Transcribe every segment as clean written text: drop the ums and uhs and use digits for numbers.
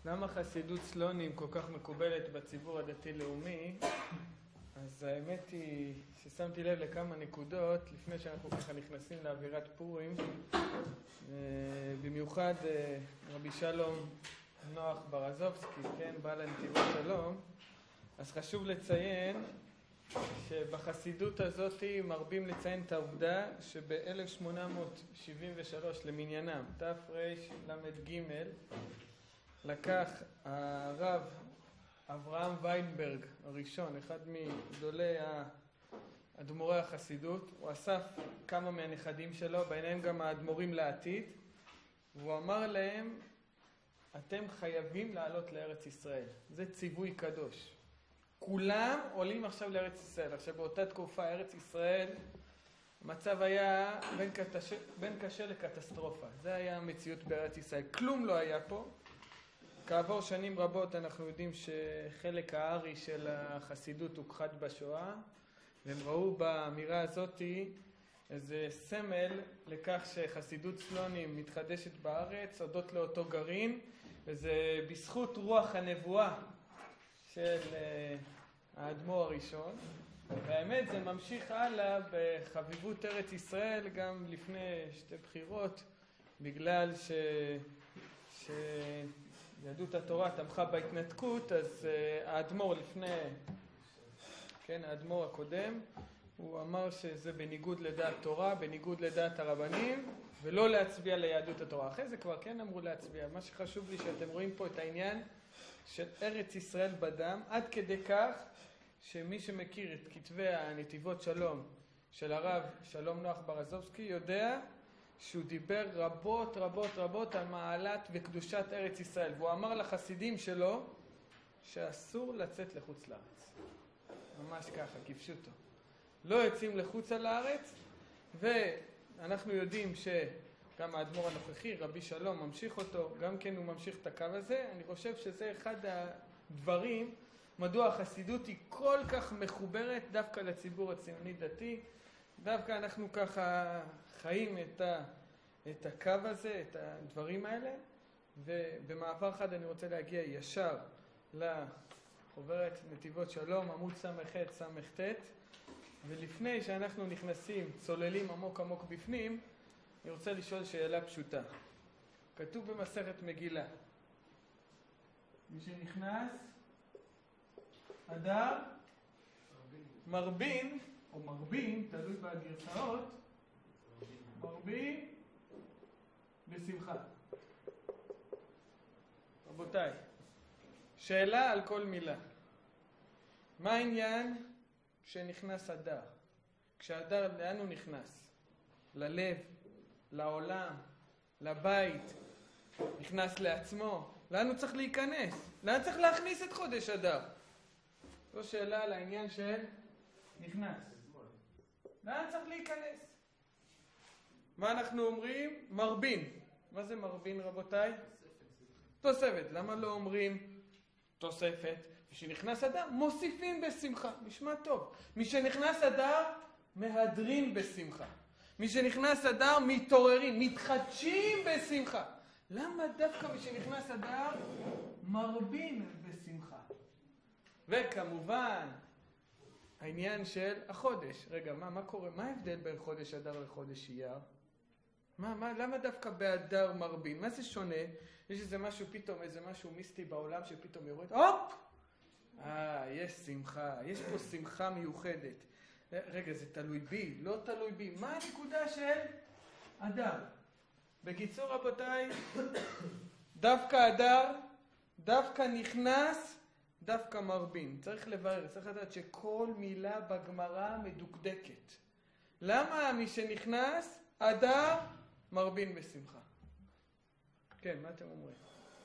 למה חסידות סלונים כל כך מקובלת בציבור הדתי-לאומי? אז האמת היא ששמתי לב לכמה נקודות לפני שאנחנו ככה נכנסים לאווירת פורים. במיוחד רבי שלום נוח ברזובסקי, כן, בעל הנתיבות שלום. אז חשוב לציין שבחסידות הזאת מרבים לציין את העובדה שב-1873 למניינם, תרל"ג, לקח הרב אברהם ויינברג הראשון, אחד מגדולי האדמו"רי החסידות. הוא אסף כמה מהנכדים שלו, ביניהם גם האדמו"רים לעתיד, והוא אמר להם, אתם חייבים לעלות לארץ ישראל, זה ציווי קדוש. כולם עולים עכשיו לארץ ישראל. עכשיו באותה תקופה ארץ ישראל המצב היה בין קשה לקטסטרופה. זה היה המציאות בארץ ישראל, כלום לא היה פה. כעבור שנים רבות אנחנו יודעים שחלק הארי של החסידות הוכחד בשואה, והם ראו באמירה הזאת איזה סמל לכך שחסידות סלונים מתחדשת בארץ הודות לאותו גרעין, וזה בזכות רוח הנבואה של האדמו"ר הראשון. והאמת זה ממשיך הלאה בחביבות ארץ ישראל גם לפני שתי בחירות, בגלל שיהדות התורה תמכה בהתנתקות. אז האדמו"ר לפני, כן, האדמו"ר הקודם, הוא אמר שזה בניגוד לדעת תורה, בניגוד לדעת הרבנים, ולא להצביע ליהדות התורה. אחרי זה כבר כן אמרו להצביע. מה שחשוב לי שאתם רואים פה את העניין של ארץ ישראל בדם, עד כדי כך שמי שמכיר את כתבי הנתיבות שלום של הרב שלום נוח ברזובסקי יודע שהוא דיבר רבות רבות רבות על מעלת וקדושת ארץ ישראל, והוא אמר לחסידים שלו שאסור לצאת לחוץ לארץ. ממש ככה, כפשוטו. לא יוצאים לחוץ לארץ, ואנחנו יודעים שגם האדמו"ר הנוכחי, רבי שלום, ממשיך אותו, גם כן הוא ממשיך את הקו הזה. אני חושב שזה אחד הדברים מדוע החסידות היא כל כך מחוברת דווקא לציבור הציוני דתי. דווקא אנחנו ככה חיים את הקו הזה, את הדברים האלה. ובמעבר אחד אני רוצה להגיע ישר לחוברת נתיבות שלום, עמוד ס"ח ס"ט. ולפני שאנחנו נכנסים, צוללים עמוק עמוק בפנים, אני רוצה לשאול שאלה פשוטה. כתוב במסכת מגילה, מי שנכנס אדר מרבין, או מרבין, תלוי בגרסאות, מרבין בשמחה. רבותיי, שאלה על כל מילה. מה העניין שנכנס אדר? כשאדר, לאן הוא נכנס? ללב, לעולם, לבית, נכנס לעצמו. לאן הוא צריך להיכנס? לאן צריך להכניס את חודש אדר? זו שאלה על העניין של נכנס. לאן צריך להיכנס? מה אנחנו אומרים? מרבין. מה זה מרבין, רבותיי? תוספת. למה לא אומרים תוספת? משנכנס אדר מוסיפים בשמחה. נשמע טוב. משנכנס אדר מהדרים בשמחה. משנכנס אדר מתעוררים, מתחדשים בשמחה. למה דווקא משנכנס אדר מרבין בשמחה? וכמובן העניין של החודש. רגע, מה קורה? מה ההבדל בין חודש אדר לחודש אייר? למה דווקא באדר מרבין? מה זה שונה? יש איזה משהו פתאום, איזה משהו מיסטי בעולם שפתאום יורד, הופ! יש שמחה, יש פה שמחה מיוחדת. רגע, זה תלוי בי, לא תלוי בי. מה הנקודה של אדר? בקיצור רבותיי, דווקא אדר, דווקא נכנס, דווקא מרבין. צריך לברר, צריך לדעת שכל מילה בגמרא מדוקדקת. למה מי שנכנס, אדר, מרבין בשמחה? כן, מה אתם אומרים?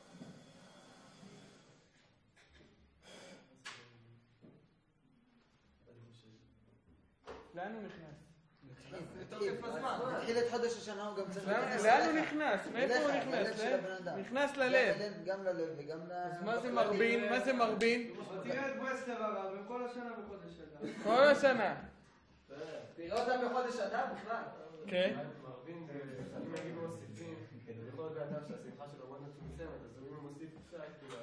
לאן הוא נכנס? התחיל את חודש השנה, הוא גם צריך להיכנס. לאן הוא נכנס? מאיפה הוא נכנס? נכנס ללב. גם ללב וגם אז מה זה מרבין? מה זה מרבין? תראה את ברסלב הרב, וכל השנה בחודש אדר. כל השנה. תראה אותם בחודש אדר בכלל. כן. מרבין, אם נגיד מוסיפים, בכל אדם שהשמחה שלו מאוד מצומצמת, אז אם הוא מוסיף קצת,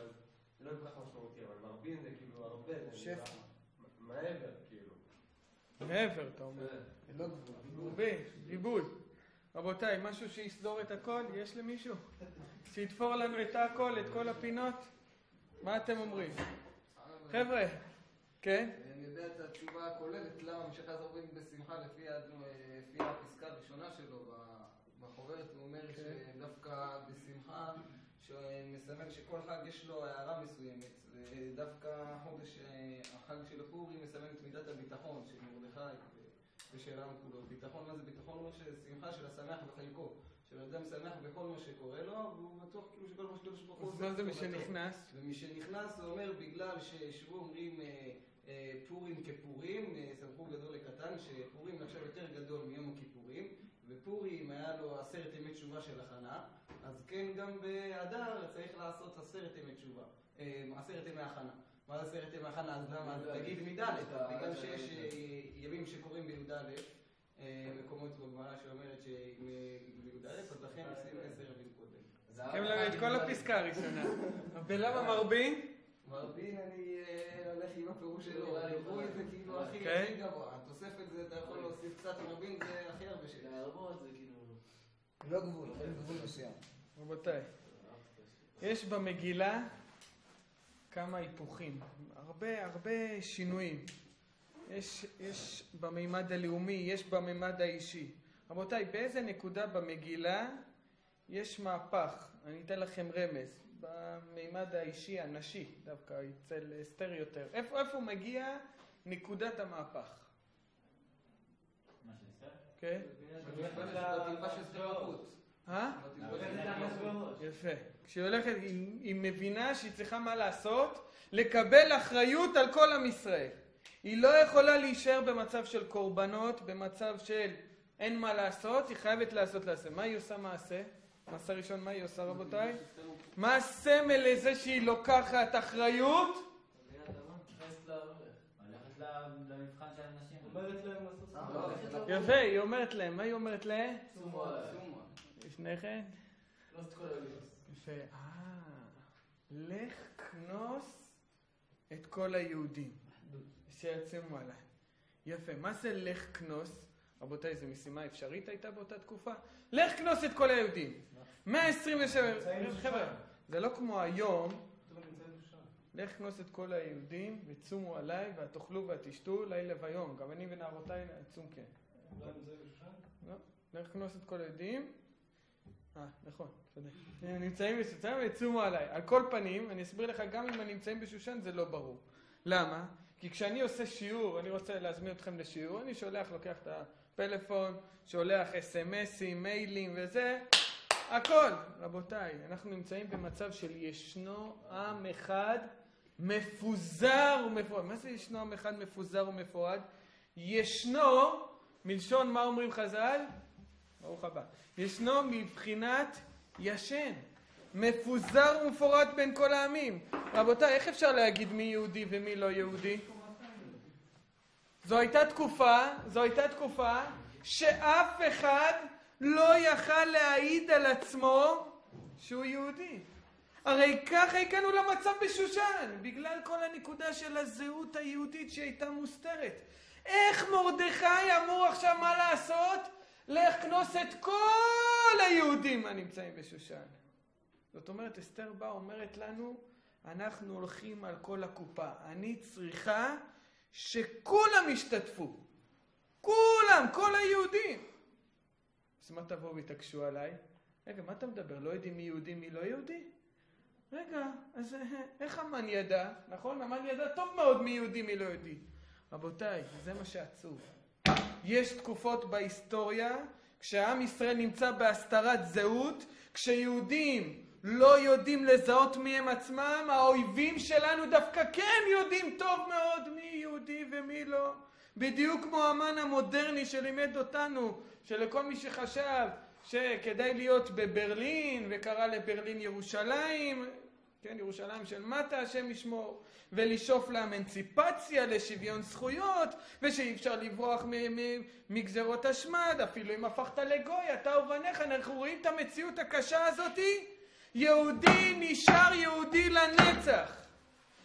לא כל כך משמעותי, אבל מרבין זה כאילו הרבה, שפע. מעבר כאילו. מעבר, אתה אומר. לא גבול. הרבה, ריבוי. רבותיי, משהו שיסדור את הכל? יש למישהו? שיתפור לנו את הכל, את כל הפינות? מה אתם אומרים? חבר'ה, כן? אני יודע את התשובה הכוללת, למה משיכת עוברים בשמחה לפי הפסקה הראשונה שלו בחוברת, הוא אומר שדווקא בשמחה, שמסמל שכל חג יש לו הערה מסוימת, ודווקא החג של הפורים מסמל את מידת הביטחון של מרדכי ושלנו כולו. ביטחון, מה זה ביטחון? הוא שמחה של השמח בחלקו, שאדם שמח בכל מה שקורה לו, והוא בטוח כאילו שכל מה שקורה לו. אז מה זה משנכנס? ומשנכנס זה אומר בגלל שישבו אומרים פורים כפורים, סמכו גדול לקטן, שפורים נחשב יותר גדול מיום הכיפורים, ופורים היה לו 10 ימי תשובה של הכנה, אז כן גם באדר צריך לעשות 10 ימי תשובה, 10 ימי הכנה. מה זה 10 ימי הכנה? אז למה? תגיד מד', בגלל שיש ימים שקוראים בי"א, מקומות בגמרא שאומרת שבי"א, אז לכן עושים 10 ימים קודם. כן, לנו את כל הפסקה הראשונה. ולמה מרבין? מרבין אני הולך עם הפירוש שלו, הריבוי זה כאילו הכי גבוה. התוספת זה, אתה יכול להוסיף קצת, מרבין זה הכי הרבה שלי. להרבות זה כאילו... לא גבול, אין גבול מסוים. רבותיי, יש במגילה כמה היפוכים, הרבה שינויים. יש במימד הלאומי, יש במימד האישי. רבותיי, באיזה נקודה במגילה יש מהפך? אני אתן לכם רמז. במימד האישי, הנשי, דווקא אצל אסתר יותר. איפה מגיע נקודת המהפך? מה שאסתר? כן? בתלבש אסתר בחוץ. יפה. כשהיא הולכת, היא מבינה שהיא צריכה מה לעשות? לקבל אחריות על כל עם ישראל. היא לא יכולה להישאר במצב של קורבנות, במצב של אין מה לעשות, היא חייבת לעשות. מה היא עושה מעשה? מעשה ראשון, מה היא עושה רבותיי? מה הסמל לזה שהיא לוקחת אחריות? הולכת למבחן של אנשים. אומרת להם לעשות יפה, היא אומרת להם. מה היא אומרת להם? סומה. לפני כן? לא את כל היהודים. יפה. לך כנוס את כל היהודים שיצאו עליי. יפה. מה זה לך כנוס? רבותיי, זו משימה אפשרית הייתה באותה תקופה? לך כנוס את כל היהודים. 127... חבר'ה, זה לא כמו היום. לך כנוס את כל היהודים וצומו עליי ותאכלו ותשתו לילה ויום. גם אני ונערותיי נצום כן. לא, לך כנוס את כל היהודים. נכון, צודק. הם נמצאים בשושן וצומו עליי. על כל פנים, אני אסביר לך, גם אם הם נמצאים בשושן זה לא ברור. למה? כי כשאני עושה שיעור, אני רוצה להזמין אתכם לשיעור, אני שולח, לוקח את הפלאפון, שולח אס-אמסים, מיילים וזה, הכל. רבותיי, אנחנו נמצאים במצב של ישנו עם אחד מפוזר ומפועד. מה זה ישנו עם אחד מפוזר ומפועד? ישנו, מלשון מה אומרים חז"ל? ברוך הבא. ישנו מבחינת ישן, מפוזר ומפורד בין כל העמים. רבותיי, איך אפשר להגיד מי יהודי ומי לא יהודי? זו הייתה תקופה שאף אחד לא יכל להעיד על עצמו שהוא יהודי. הרי ככה הגענו למצב בשושן, בגלל כל הנקודה של הזהות היהודית שהייתה מוסתרת. איך מרדכי אמור עכשיו מה לעשות? לך כנוס את כל היהודים הנמצאים בשושן. זאת אומרת, אסתר באה אומרת לנו, אנחנו הולכים על כל הקופה. אני צריכה שכולם ישתתפו. כולם, כל היהודים. אז מה תבואו והתעקשו עליי? רגע, מה אתה מדבר? לא יודעים מי יהודי, מי לא יהודי? רגע, אז איך המן ידע? נכון? המן ידע טוב מאוד מי יהודי, מי לא יהודי. רבותיי, זה מה שעצוב. יש תקופות בהיסטוריה, כשהעם ישראל נמצא בהסתרת זהות, כשיהודים לא יודעים לזהות מי הם עצמם, האויבים שלנו דווקא כן יודעים טוב מאוד מי יהודי ומי לא. בדיוק כמו המן המודרני שלימד אותנו, שלכל מי שחשב שכדאי להיות בברלין, וקרא לברלין ירושלים, כן, ירושלים של מטה, השם ישמור, ולשאוף לאמנציפציה, לשוויון זכויות, ושאי אפשר לברוח מגזרות השמד, אפילו אם הפכת לגוי, אתה ובניך. אנחנו רואים את המציאות הקשה הזאת. יהודי נשאר יהודי לנצח.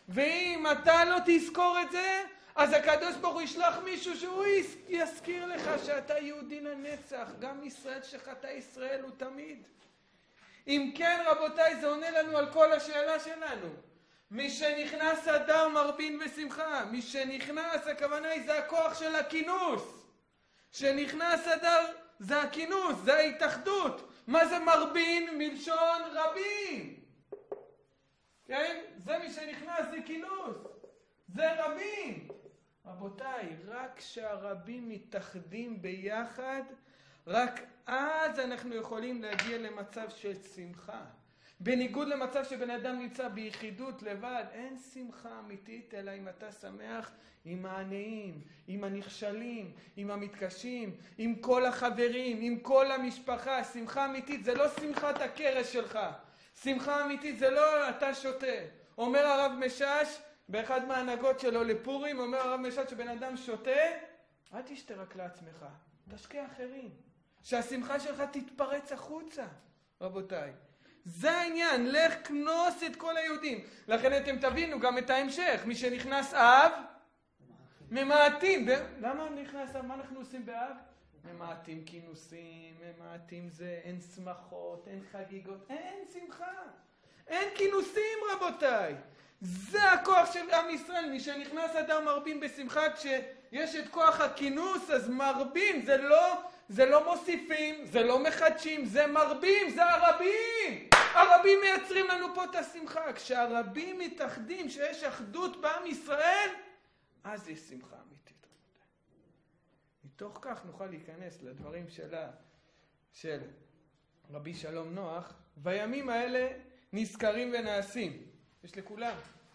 ואם אתה לא תזכור את זה, אז הקדוש ברוך הוא ישלח מישהו שהוא יזכיר לך שאתה יהודי לנצח. גם ישראל שחטא ישראל הוא תמיד. אם כן רבותיי, זה עונה לנו על כל השאלה שלנו. מי שנכנס אדר מרבין בשמחה. מי שנכנס, הכוונה היא זה הכוח של הכינוס. שנכנס אדר זה הכינוס, זה ההתאחדות. מה זה מרבין? מלשון רבים. כן? זה מי שנכנס, זה כינוס. זה רבים. רבותיי, רק כשהרבים מתאחדים ביחד, רק אז אנחנו יכולים להגיע למצב של שמחה. בניגוד למצב שבן אדם נמצא ביחידות לבד, אין שמחה אמיתית, אלא אם אתה שמח עם העניים, עם הנכשלים, עם המתקשים, עם כל החברים, עם כל המשפחה. שמחה אמיתית זה לא שמחת הקרש שלך. שמחה אמיתית זה לא אתה שותה. אומר הרב משש, באחד מההנהגות שלו לפורים, אומר הרב משש שבן אדם שותה, אל תשתה רק לעצמך, תשקה אחרים. שהשמחה שלך תתפרץ החוצה, רבותיי. זה העניין, לך כנוס את כל היהודים. לכן אתם תבינו גם את ההמשך. מי שנכנס אב, ממעטים. למה נכנס אב? מה אנחנו עושים באב? ממעטים כינוסים, ממעטים זה, אין שמחות, אין חגיגות, אין שמחה. אין כינוסים רבותיי. זה הכוח של עם ישראל. מי שנכנס אדר מרבין בשמחה, כשיש את כוח הכינוס, אז מרבין, זה לא מוסיפים, זה לא מחדשים, זה מרבים, זה הרבים. הרבים מייצרים לנו פה את השמחה. כשהרבים מתאחדים, שיש אחדות בעם ישראל, אז יש שמחה אמיתית. מתוך כך נוכל להיכנס לדברים של רבי שלום נוח. והימים האלה נזכרים ונעשים. יש לכולם.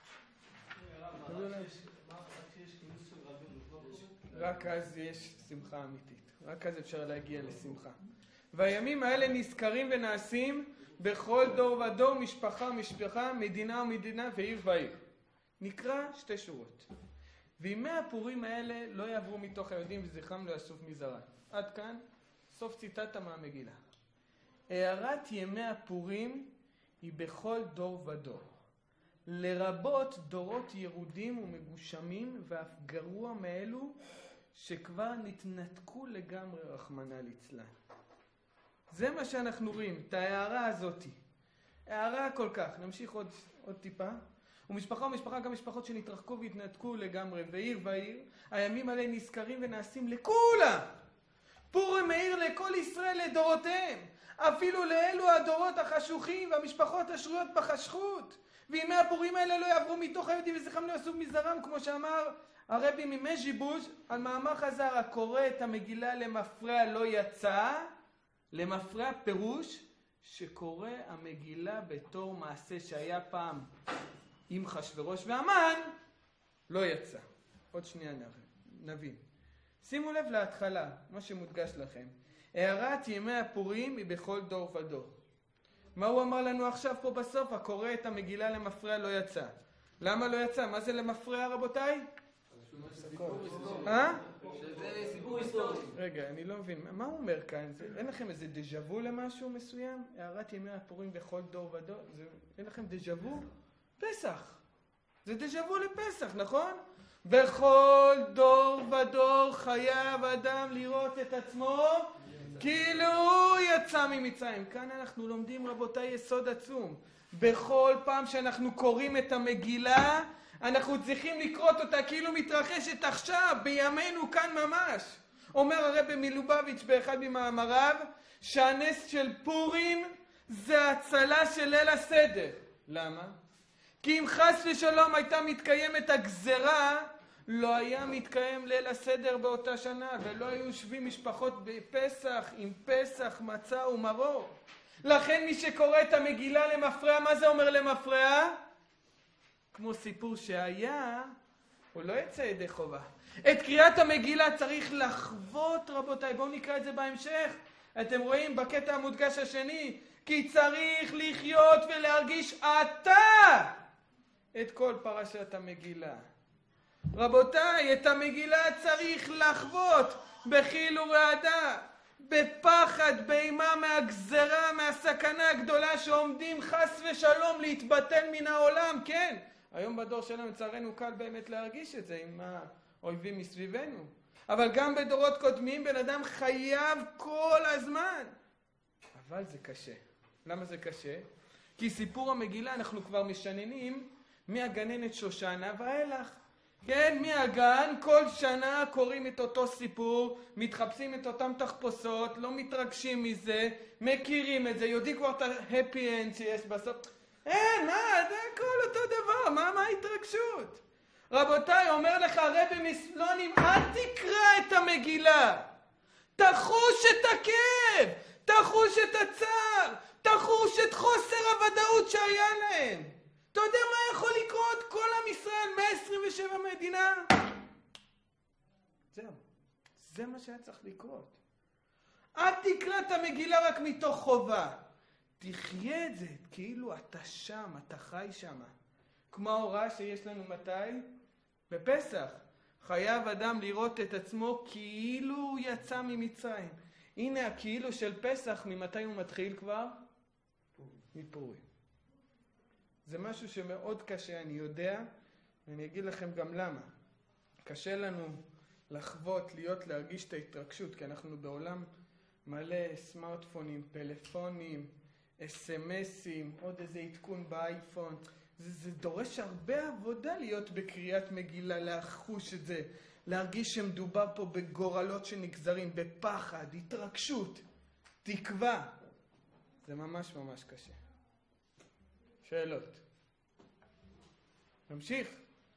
רק אז יש שמחה אמיתית. רק אז אפשר להגיע לשמחה. והימים האלה נזכרים ונעשים בכל דור ודור, משפחה משפחה, מדינה ומדינה ועיר ועיר. נקרא שתי שורות. וימי הפורים האלה לא יעברו מתוך היהודים וזכרם לא יסוף מזרע. עד כאן סוף ציטטה מהמגילה. הערת ימי הפורים היא בכל דור ודור. לרבות דורות ירודים ומגושמים ואף גרוע מאלו שכבר נתנתקו לגמרי רחמנא ליצלן. זה מה שאנחנו רואים, את ההערה הזאת. הערה כל כך. נמשיך עוד טיפה. ומשפחה ומשפחה גם משפחות שנתרחקו והתנתקו לגמרי, ועיר ועיר. הימים האלה נזכרים ונעשים לכולם. פורים מאיר לכל ישראל לדורותיהם. אפילו לאלו הדורות החשוכים והמשפחות השרויות בחשכות. וימי הפורים האלה לא יעברו מתוך היהודים וזכרם לא יסוף מזרעם, כמו שאמר הרבי ממז'יבוז' על מאמר חז"ל, הקורא את המגילה למפרע לא יצא. למפרע פירוש שקורא המגילה בתור מעשה שהיה פעם עם חשוורוש והמן, לא יצא. עוד שנייה נבין. שימו לב להתחלה, מה שמודגש לכם. הערת ימי הפורים היא בכל דור ודור. מה הוא אמר לנו עכשיו פה בסוף? הקורא את המגילה למפרע לא יצא. למה לא יצא? מה זה למפרע רבותיי? שזה סיפור היסטורי. רגע, אני לא מבין. מה הוא אומר כאן? אין לכם איזה דז'אבו למשהו מסוים? הערת ימי הפורים בכל דור ודור? אין לכם דז'אבו? פסח. זה דז'אבו לפסח, נכון? בכל דור ודור חייב אדם לראות את עצמו כאילו הוא יצא ממצרים. כאן אנחנו לומדים רבותיי יסוד עצום. בכל פעם שאנחנו קוראים את המגילה, אנחנו צריכים לקרות אותה כאילו מתרחשת עכשיו, בימינו כאן ממש. אומר הרבי מלובביץ' באחד ממאמריו, שהנס של פורים זה הצלה של ליל הסדר. למה? כי אם חס ושלום הייתה מתקיימת הגזרה, לא היה מתקיים ליל הסדר באותה שנה, ולא היו יושבים משפחות בפסח עם פסח, מצה ומרור. לכן מי שקורא את המגילה למפרע, מה זה אומר למפרע? כמו סיפור שהיה, הוא לא יצא ידי חובה. את קריאת המגילה צריך לחוות רבותיי, בואו נקרא את זה בהמשך. אתם רואים בקטע המודגש השני, כי צריך לחיות ולהרגיש אתה את כל פרשת המגילה. רבותיי, את המגילה צריך לחוות בחיל ורעדה, בפחד, באימה מהגזרה, מהסכנה הגדולה שעומדים חס ושלום להתבטל מן העולם, כן? היום בדור שלנו לצערנו קל באמת להרגיש את זה עם האויבים מסביבנו. אבל גם בדורות קודמים בן אדם חייב כל הזמן. אבל זה קשה. למה זה קשה? כי סיפור המגילה אנחנו כבר משננים מהגננת שושנה ואילך. כן, מהגן כל שנה קוראים את אותו סיפור, מתחפשים את אותם תחפושות, לא מתרגשים מזה, מכירים את זה, יודעים כבר את ה-happy end שיש בסוף. אין, מה, זה הכל אותו דבר, מה ההתרגשות? רבותיי, אומר לך הרבי מסלונים, אל תקרא את המגילה. תחוש את הכאב, תחוש את הצער, תחוש את חוסר הוודאות שהיה להם. אתה יודע מה יכול לקרות? כל עם ישראל, 127 מדינה. זהו. זה מה שהיה צריך לקרות. אל תקרא את המגילה רק מתוך חובה. תחיה את זה, כאילו אתה שם, אתה חי שם. כמו ההוראה שיש לנו מתי? בפסח. חייב אדם לראות את עצמו כאילו הוא יצא ממצרים. הנה הכאילו של פסח, ממתי הוא מתחיל כבר? מפורים. זה משהו שמאוד קשה, אני יודע, ואני אגיד לכם גם למה. קשה לנו לחוות, להרגיש את ההתרגשות, כי אנחנו בעולם מלא סמארטפונים, פלאפונים, אס-אמסים, עוד איזה עדכון באייפון. זה דורש הרבה עבודה להיות בקריאת מגילה, לחוש את זה, להרגיש שמדובר פה בגורלות שנגזרים, בפחד, התרגשות, תקווה. זה ממש ממש קשה. שאלות. נמשיך.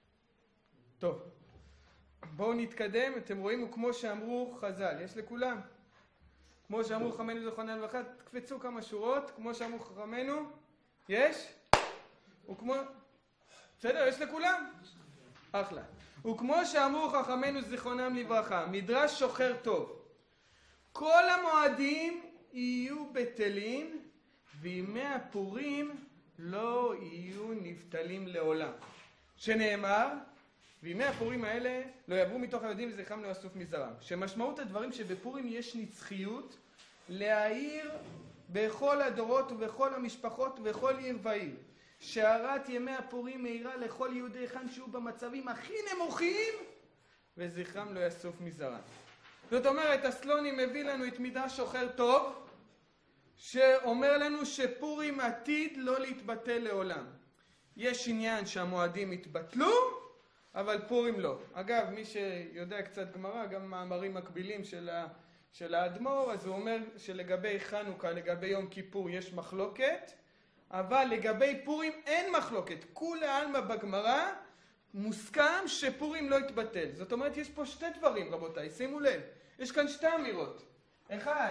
טוב. בואו נתקדם. אתם רואים, וכמו שאמרו חז"ל, יש לכולם. כמו שאמרו חכמינו זיכרונם לברכה, תקפצו כמה שורות, כמו שאמרו חכמינו, יש? וכמו... בסדר, יש לכולם? אחלה. וכמו שאמרו חכמינו זיכרונם לברכה, מדרש שוחר טוב. כל המועדים יהיו בטלים, וימי הפורים לא יהיו נבטלים לעולם. שנאמר, וימי הפורים האלה לא יעברו מתוך היהודים וזכרם לא יאסוף מזרם. שמשמעות הדברים שבפורים יש נצחיות להאיר בכל הדורות ובכל המשפחות ובכל עיר ועיר. שהארת ימי הפורים מאירה לכל יהודי היכן שהוא במצבים הכי נמוכים וזכרם לא יאסוף מזרם. זאת אומרת, הסלוני מביא לנו את מדרש שוחר טוב שאומר לנו שפורים עתיד לא להתבטל לעולם. יש עניין שהמועדים יתבטלו, אבל פורים לא. אגב, מי שיודע קצת גמרא, גם מאמרים מקבילים של האדמו"ר, אז הוא אומר שלגבי חנוכה, לגבי יום כיפור יש מחלוקת, אבל לגבי פורים אין מחלוקת. כולי עלמא בגמרא מוסכם שפורים לא יתבטל. זאת אומרת, יש פה שתי דברים, רבותיי, שימו לב. יש כאן שתי אמירות. אחד,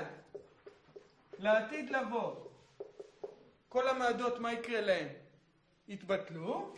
לעתיד לבוא, כל המעדות, מה יקרה להם? יתבטלו.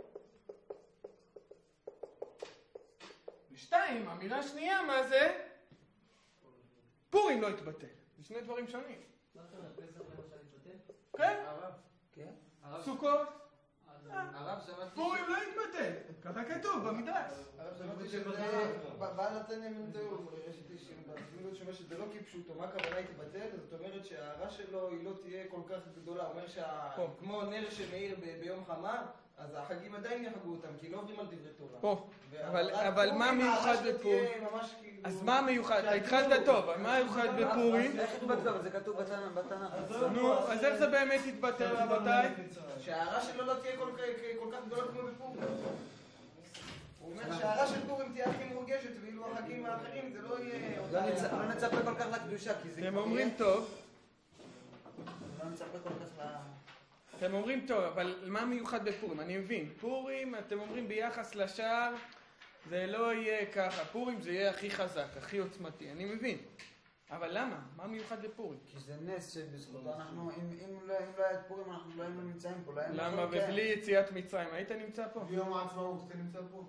ושתיים, אמירה שנייה, מה זה? פורים לא יתבטל. זה שני דברים שונים. מה אתה אומר, פסח למשל יתבטל? כן? הרב. כן? סוכות? הרב שמעתי פורים לא יתבטל. ככה כתוב במדרש. הרב שמעתי שזה בעל נתניה מנתאו, אפילו שומע שזה לא כפשוטו, מה הכוונה יתבטל? זאת אומרת שההערה שלו היא לא תהיה כל כך גדולה, הוא אומר כמו נר שמאיר ביום חמה, אז החגים עדיין יחגו אותם, כי לא עוברים על דברי תורה. פה, אבל מה מיוחד בפורים? אז מה מיוחד? אתה התחלת טוב, אבל מה מיוחד בפורים? איך התבטלו? זה כתוב בתנ"ך. נו, אז איך זה באמת יתבטל, רבותיי? שההערה שלו לא תהיה כל כך גדולה כמו בפורים. הוא אומר שההערה של פורים תהיה הכי מורגשת, ואילו החגים האחרים זה לא יהיה... לא נצפה כל כך לקדושה, כי זה... אתם אומרים טוב. לא נצפה כל כך ל... אתם אומרים טוב, אבל מה מיוחד בפורים? אני מבין. פורים, אתם אומרים ביחס לשאר, זה לא יהיה ככה. פורים זה יהיה הכי חזק, הכי עוצמתי. אני מבין. אבל למה? מה מיוחד בפורים? כי זה נס שבזכותו אנחנו, אם לא היה את פורים, אנחנו לא היינו נמצאים פה. למה? ובלי יציאת מצרים, היית נמצא פה? ביום העצמאות, אתה נמצא פה?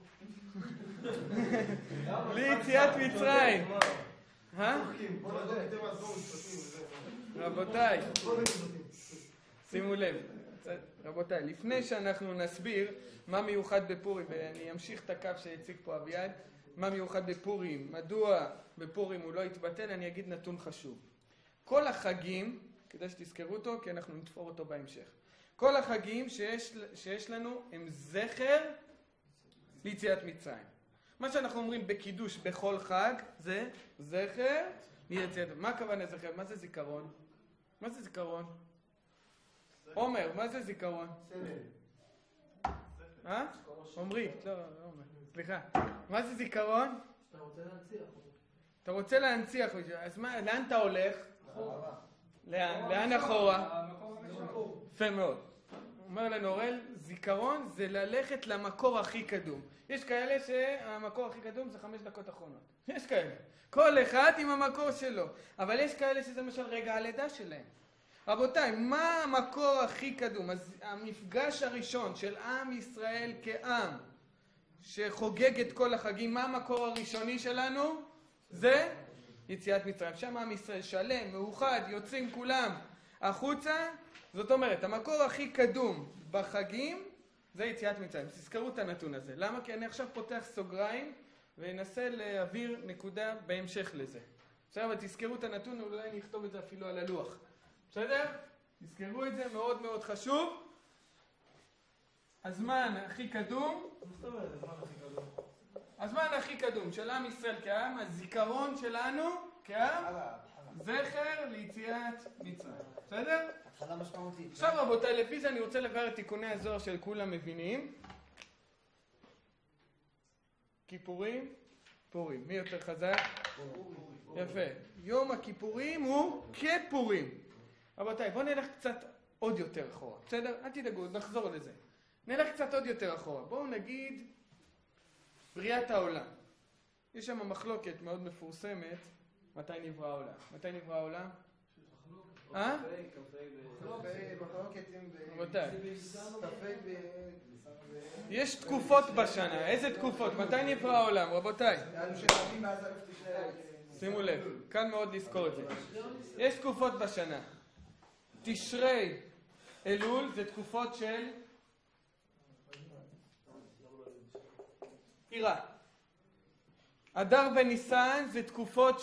בלי יציאת מצרים. בוא נדון יותר מעצמאות משפטים. רבותיי, שימו לב. רבותיי, לפני שאנחנו נסביר מה מיוחד בפורים, ואני אמשיך את הקו שהציג פה אביעד, מה מיוחד בפורים, מדוע בפורים הוא לא יתבטל, אני אגיד נתון חשוב. כל החגים, כדאי שתזכרו אותו, כי אנחנו נתפור אותו בהמשך. כל החגים שיש לנו הם זכר ליציאת מצרים. מה שאנחנו אומרים בקידוש בכל חג זה זכר ליציאת. מה הכוונה זכר? מה זה זיכרון? מה זה זיכרון? עומר, מה זה זיכרון? עומרי, לא עומר, סליחה. מה זה זיכרון? אתה רוצה להנציח. אתה רוצה להנציח, אז לאן אתה הולך? לאן? לאן אחורה? יפה מאוד. אומר לנו אורל, זיכרון זה ללכת למקור הכי קדום. יש כאלה שהמקור הכי קדום זה 5 דקות אחרונות. יש כאלה. כל אחד עם המקור שלו. אבל יש כאלה שזה למשל רגע הלידה שלהם. רבותיי, מה המקור הכי קדום? אז המפגש הראשון של עם ישראל כעם שחוגג את כל החגים, מה המקור הראשוני שלנו? זה יציאת מצרים. שם עם ישראל שלם, מאוחד, יוצאים כולם החוצה. זאת אומרת, המקור הכי קדום בחגים זה יציאת מצרים. תזכרו את הנתון הזה. למה? כי אני עכשיו פותח סוגריים ואנסה להעביר נקודה בהמשך לזה. בסדר, אבל תזכרו את הנתון, אולי אני אכתוב את זה אפילו על הלוח. בסדר? תזכרו את זה, מאוד מאוד חשוב. הזמן הכי קדום, הזמן הכי קדום של עם ישראל כעם, הזיכרון שלנו כעם, זכר ליציאת מצרים. בסדר? התחלה משמעותית. עכשיו רבותיי, לפי זה אני רוצה לבאר את תיקוני הזוהר של כולם מבינים. כיפורים, פורים. מי יותר חזק? יפה. יום הכיפורים הוא כפורים. רבותיי, בואו נלך קצת עוד יותר אחורה. בסדר? אל תדאגו, נחזור לזה. נלך קצת עוד יותר אחורה. בואו נגיד בריאת העולם. יש שם מחלוקת מאוד מפורסמת מתי נברא העולם. מתי נברא העולם? רבותיי, יש תקופות בשנה. איזה תקופות? מתי נברא העולם? רבותיי, שימו לב, כאן מאוד לזכור את זה. יש תקופות בשנה. תשרי אלול זה תקופות של עירה. אדר וניסן זה תקופות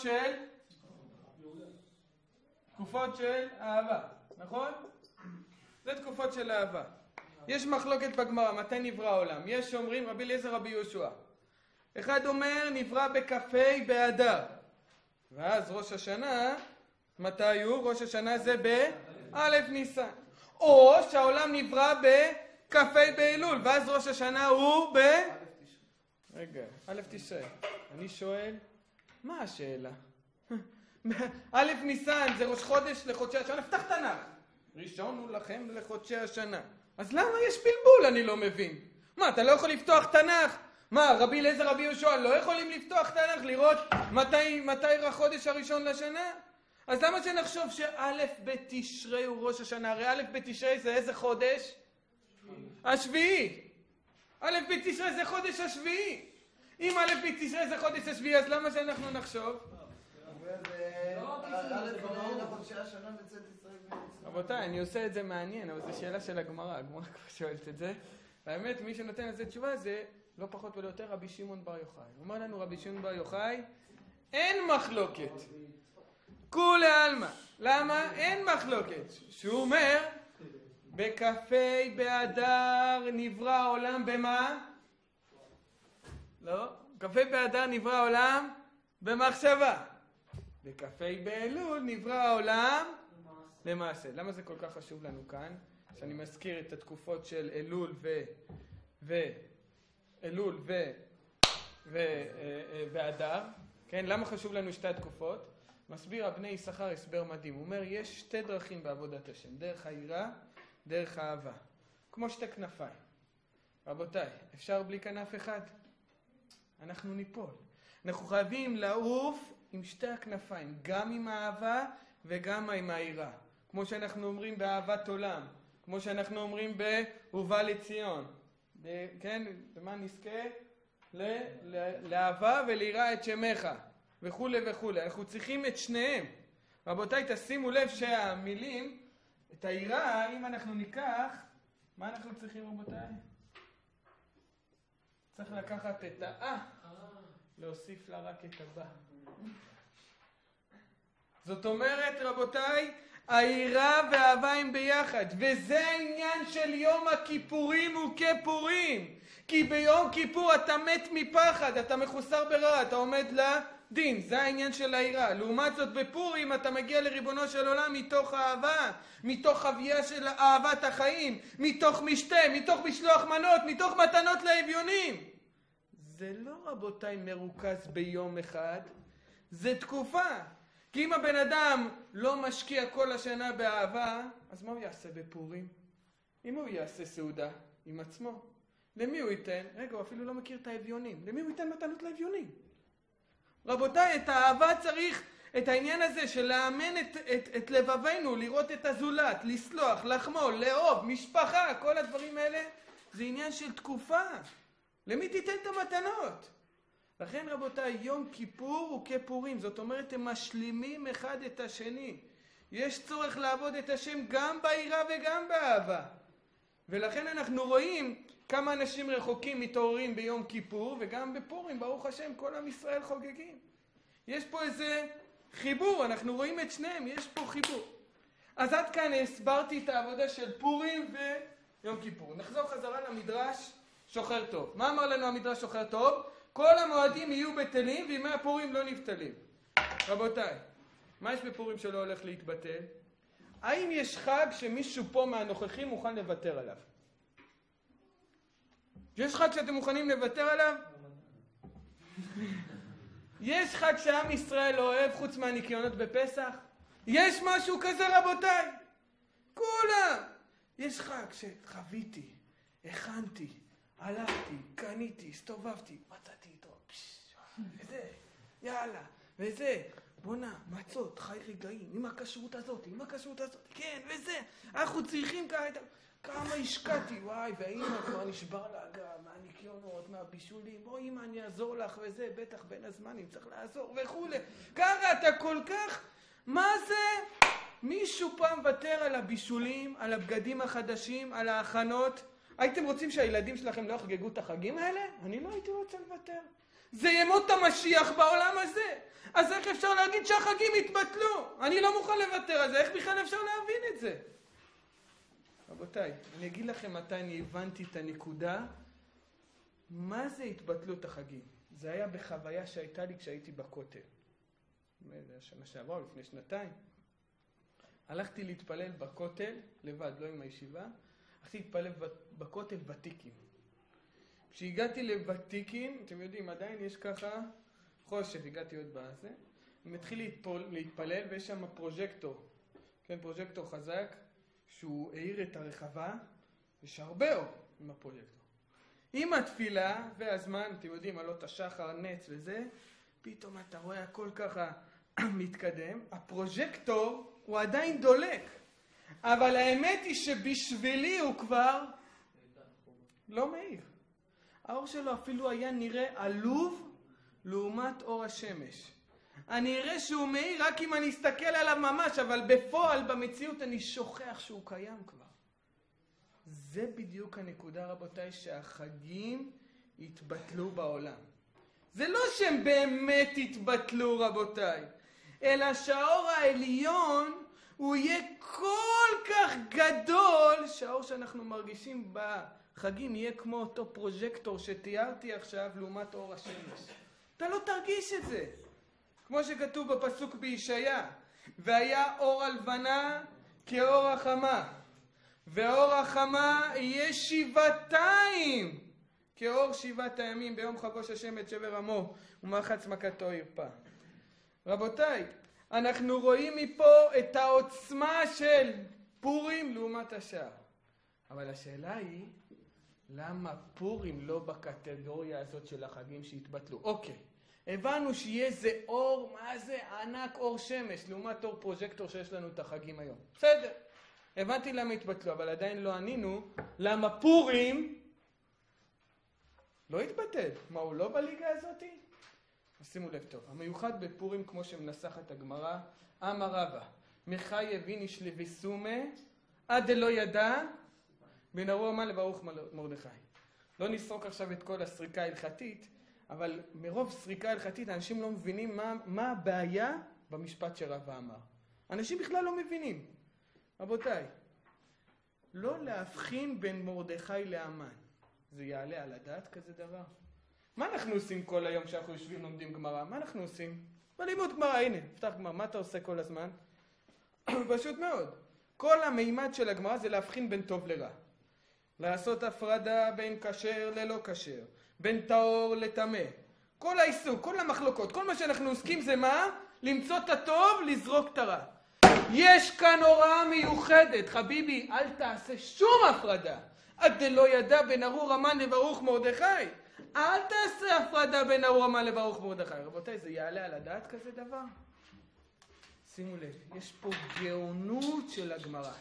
של אהבה, נכון? זה תקופות של אהבה. יש מחלוקת בגמרא, מתי נברא העולם? יש שאומרים רבי אליעזר רבי יהושע. אחד אומר נברא בכ"ה באדר. ואז ראש השנה, מתי הוא? ראש השנה זה באלף ניסן. או שהעולם נברא בכ"ה באלול, ואז ראש השנה הוא רגע, א' תשרי. אני שואל, מה השאלה? א' ניסן זה ראש חודש לחודשי השנה, פתח תנ"ך. ראשון הוא לכם לחודשי השנה. אז למה יש בלבול? אני לא מבין. מה, אתה לא יכול לפתוח תנ"ך? מה, רבי אליעזר רבי יהושע לא יכולים לפתוח תנ"ך לראות מתי החודש הראשון לשנה? אז למה שנחשוב שא' בתשרי הוא ראש השנה? הרי א' בתשרי זה איזה חודש? השביעי. א' בתשרי זה חודש השביעי. אם א' בתשרי זה חודש השביעי, אז למה שאנחנו נחשוב? רבותיי, אני עושה את זה מעניין, אבל זו שאלה של הגמרא. הגמרא כבר שואלת את זה. והאמת, מי שנותן לזה תשובה זה לא פחות ולא יותר רבי שמעון בר יוחאי. אומר לנו רבי שמעון בר יוחאי, אין מחלוקת. כולי עלמא. למה? אין מחלוקת. שהוא אומר, בכ"ה באדר נברא העולם במה? לא. כ"ה באדר נברא העולם במחשבה. בכ"ה באלול נברא העולם למעשה. למה זה כל כך חשוב לנו כאן? שאני מזכיר את התקופות של אלול ואדר. כן, למה חשוב לנו שתי התקופות? מסביר הבני יששכר הסבר מדהים. הוא אומר, יש שתי דרכים בעבודת השם. דרך היראה, דרך האהבה. כמו שתי כנפיים. רבותיי, אפשר בלי כנף אחד? אנחנו ניפול. אנחנו חייבים לעוף עם שתי הכנפיים. גם עם האהבה וגם עם היראה. כמו שאנחנו אומרים באהבת עולם. כמו שאנחנו אומרים באהובה לציון. כן, במה נזכה? לאהבה וליראה את שמך. וכו' וכו'. אנחנו צריכים את שניהם. רבותיי, תשימו לב שהמילים, את היראה, אם אנחנו ניקח, מה אנחנו צריכים רבותיי? צריך לקחת את להוסיף לה רק את הבא. זאת אומרת רבותיי, היראה והאהבה הם ביחד, וזה העניין של יום הכיפורים וכיפורים. כי ביום כיפור אתה מת מפחד, אתה מחוסר ברע, אתה עומד לדין, זה העניין של היראה. לעומת זאת בפורים אתה מגיע לריבונו של עולם מתוך אהבה, מתוך חוויה של אהבת החיים, מתוך משתה, מתוך משלוח מנות, מתוך מתנות לאביונים. זה לא רבותיי מרוכז ביום אחד, זה תקופה. כי אם הבן אדם לא משקיע כל השנה באהבה, אז מה הוא יעשה בפורים? אם הוא יעשה סעודה עם עצמו, למי הוא ייתן? רגע, הוא אפילו לא מכיר את האביונים. למי הוא ייתן מתנות לאביונים? רבותיי, את האהבה צריך, את העניין הזה של לאמן את לבבינו, לראות את הזולת, לסלוח, לחמול, לאהוב, משפחה, כל הדברים האלה, זה עניין של תקופה. למי תיתן את המתנות? לכן רבותיי, יום כיפור וכיפורים, זאת אומרת הם משלימים אחד את השני. יש צורך לעבוד את השם גם ביראה וגם באהבה. ולכן אנחנו רואים כמה אנשים רחוקים מתעוררים ביום כיפור, וגם בפורים, ברוך השם, כל עם ישראל חוגגים. יש פה איזה חיבור, אנחנו רואים את שניהם, יש פה חיבור. אז עד כאן הסברתי את העבודה של פורים ויום כיפור. נחזור חזרה למדרש שוחר טוב. מה אמר לנו המדרש שוחר טוב? כל המועדים יהיו בטלים וימי הפורים לא נבטלים. רבותיי, מה יש בפורים שלא הולך להתבטל? האם יש חג שמישהו פה מהנוכחים מוכן לוותר עליו? יש חג שאתם מוכנים לוותר עליו? יש חג שעם ישראל לא אוהב חוץ מהניקיונות בפסח? יש משהו כזה רבותיי? כולם! יש חג שחוויתי, הכנתי, הלכתי, קניתי, הסתובבתי, מצאתי איתו, וזה, יאללה, וזה, בונה, מצות, חי רגעים, עם הכשרות הזאת, כן, וזה, אנחנו צריכים כמה השקעתי, וואי, והאמא כבר נשבר לה גם, מהניקיונות, מהבישולים, בואי אמא אני אעזור לך וזה, בטח בין הזמנים צריך לעזור וכו'. ככה אתה כל כך, מה זה? מישהו פעם ותר על הבישולים, על הבגדים החדשים, על ההכנות? הייתם רוצים שהילדים שלכם לא יחגגו את החגים האלה? אני לא הייתי רוצה לוותר. זה ימות המשיח בעולם הזה. אז איך אפשר להגיד שהחגים יתבטלו? אני לא מוכן לוותר על זה, איך בכלל אפשר להבין את זה? רבותיי, אני אגיד לכם מתי אני הבנתי את הנקודה. מה זה התבטלות החגים? זה היה בחוויה שהייתה לי כשהייתי בכותל. זה היה שנה שעברה, לפני שנתיים. הלכתי להתפלל בכותל, לבד, לא עם הישיבה. הלכתי להתפלל בכותל ותיקים. כשהגעתי לוותיקים, אתם יודעים, עדיין יש ככה חושך, הגעתי עוד בזה. אני מתחיל להתפלל ויש שם פרוז'קטור. כן, פרוז'קטור חזק. שהוא העיר את הרחבה, יש הרבה אור עם הפרוז'קטור. עם התפילה והזמן, אתם יודעים, עלות השחר, נץ וזה, פתאום אתה רואה הכל ככה מתקדם, הפרוז'קטור הוא עדיין דולק, אבל האמת היא שבשבילי הוא כבר לא מאיר. האור שלו אפילו היה נראה עלוב לעומת אור השמש. אני אראה שהוא מאיר רק אם אני אסתכל עליו ממש, אבל בפועל, במציאות, אני שוכח שהוא קיים כבר. זה בדיוק הנקודה, רבותיי, שהחגים התבטלו בעולם. זה לא שהם באמת התבטלו, רבותיי, אלא שהאור העליון הוא יהיה כל כך גדול, שהאור שאנחנו מרגישים בחגים יהיה כמו אותו פרוז'קטור שתיארתי עכשיו לעומת אור השמש. אתה לא תרגיש את זה. כמו שכתוב בפסוק בישעיה, והיה אור הלבנה כאור החמה, ואור החמה יהיה שבעתיים כאור 7 הימים ביום חבוש השם את שבר עמו ומחץ מכתו ירפא. רבותיי, אנחנו רואים מפה את העוצמה של פורים לעומת השאר. אבל השאלה היא, למה פורים לא בקטגוריה הזאת של החגים שהתבטלו? אוקיי. הבנו שיהיה איזה אור, מה זה? ענק אור שמש, לעומת אור פרוז'קטור שיש לנו את החגים היום. בסדר, הבנתי למה התבטלו, אבל עדיין לא ענינו למה פורים לא התבטל. מה, הוא לא בליגה הזאת? אז שימו לב טוב, המיוחד בפורים כמו שמנסחת הגמרא, אמר רבא, מחי הביניש לביסומה, עד דלא ידע, בנרו אמן לברוך מרדכי. לא נסרוק עכשיו את כל הסריקה ההלכתית, אבל מרוב סריקה הלכתית אנשים לא מבינים מה הבעיה במשפט שרבא אמר. אנשים בכלל לא מבינים. רבותיי, לא להבחין בין מרדכי להמן. זה יעלה על הדעת כזה דבר? מה אנחנו עושים כל היום כשאנחנו יושבים לומדים גמרא? מה אנחנו עושים? בלימוד גמרא, הנה, פתח גמרא, מה אתה עושה כל הזמן? פשוט מאוד. כל המימד של הגמרא זה להבחין בין טוב לרע. לעשות הפרדה בין כשר ללא כשר, בין טהור לטמא. כל העיסוק, כל המחלוקות, כל מה שאנחנו עוסקים זה מה? למצוא את הטוב, לזרוק את הרע. יש כאן הוראה מיוחדת, חביבי, אל תעשה שום הפרדה. עד דלא ידע בין ארור המן לברוך מרדכי. אל תעשה הפרדה בין ארור המן לברוך מרדכי. רבותיי, זה יעלה על הדעת כזה דבר? שימו לב, יש פה גאונות של הגמרא.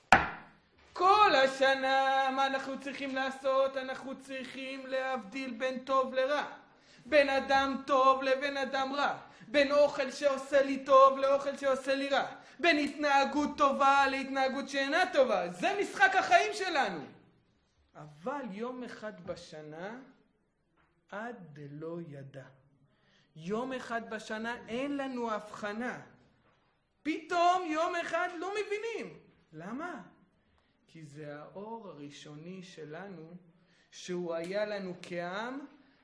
כל השנה, מה אנחנו צריכים לעשות? אנחנו צריכים להבדיל בין טוב לרע. בין אדם טוב לבין אדם רע. בין אוכל שעושה לי טוב לאוכל שעושה לי רע. בין התנהגות טובה להתנהגות שאינה טובה. זה משחק החיים שלנו. אבל יום אחד בשנה, עד דלא ידע. יום אחד בשנה אין לנו הבחנה. פתאום יום אחד לא מבינים. למה? כי זה האור הראשוני שלנו, שהוא היה לנו כעם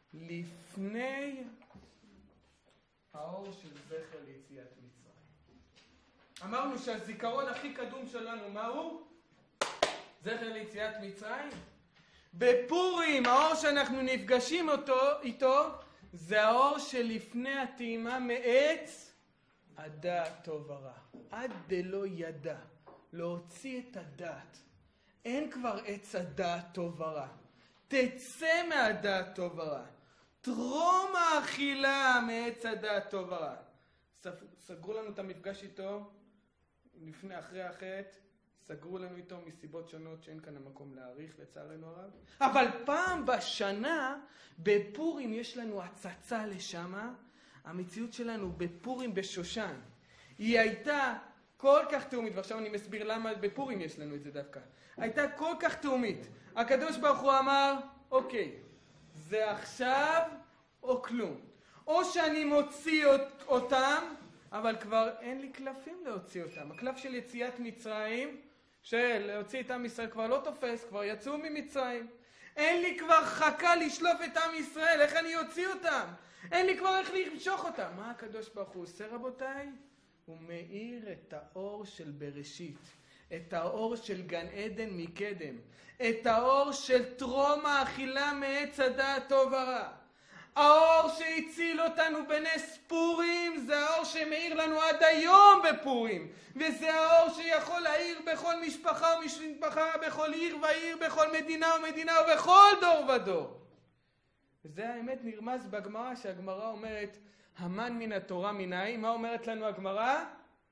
לפני האור של זכר ליציאת מצרים. אמרנו שהזיכרון הכי קדום שלנו, מהו? זכר ליציאת מצרים. בפורים, האור שאנחנו נפגשים איתו, זה האור שלפני הטעימה מעץ הדעת טוב ורע. עד דלא ידע, להוציא את הדעת. אין כבר עץ הדעת טוב ורע. תצא מהדעת טוב ורע. תרום האכילה מעץ הדעת טוב ורע. סגרו לנו את המפגש איתו, אחרי החטא, סגרו לנו איתו מסיבות שונות שאין כאן המקום להאריך לצערנו הרב. אבל פעם בשנה, בפורים יש לנו הצצה לשמה, המציאות שלנו בפורים בשושן. היא הייתה כל כך תאומית, ועכשיו אני מסביר למה בפורים יש לנו את זה דווקא. הייתה כל כך תאומית. הקדוש ברוך הוא אמר, אוקיי, זה עכשיו או כלום. או שאני מוציא אותם, אבל כבר אין לי קלפים להוציא אותם. הקלף של יציאת מצרים, של להוציא את עם ישראל כבר לא תופס, כבר יצאו ממצרים. אין לי כבר חכה לשלוף את עם ישראל, איך אני אוציא אותם? אין לי כבר איך למשוך אותם. מה הקדוש ברוך הוא עושה רבותיי? הוא מאיר את האור של בראשית, את האור של גן עדן מקדם, את האור של טרום האכילה מעץ הדעת טוב ורע. האור שהציל אותנו בנס פורים זה האור שמאיר לנו עד היום בפורים, וזה האור שיכול להאיר בכל משפחה ומשפחה, בכל עיר ועיר, בכל מדינה ומדינה ובכל דור ודור. וזה האמת נרמז בגמרא, שהגמרא אומרת המן מן התורה מנין. מה אומרת לנו הגמרא?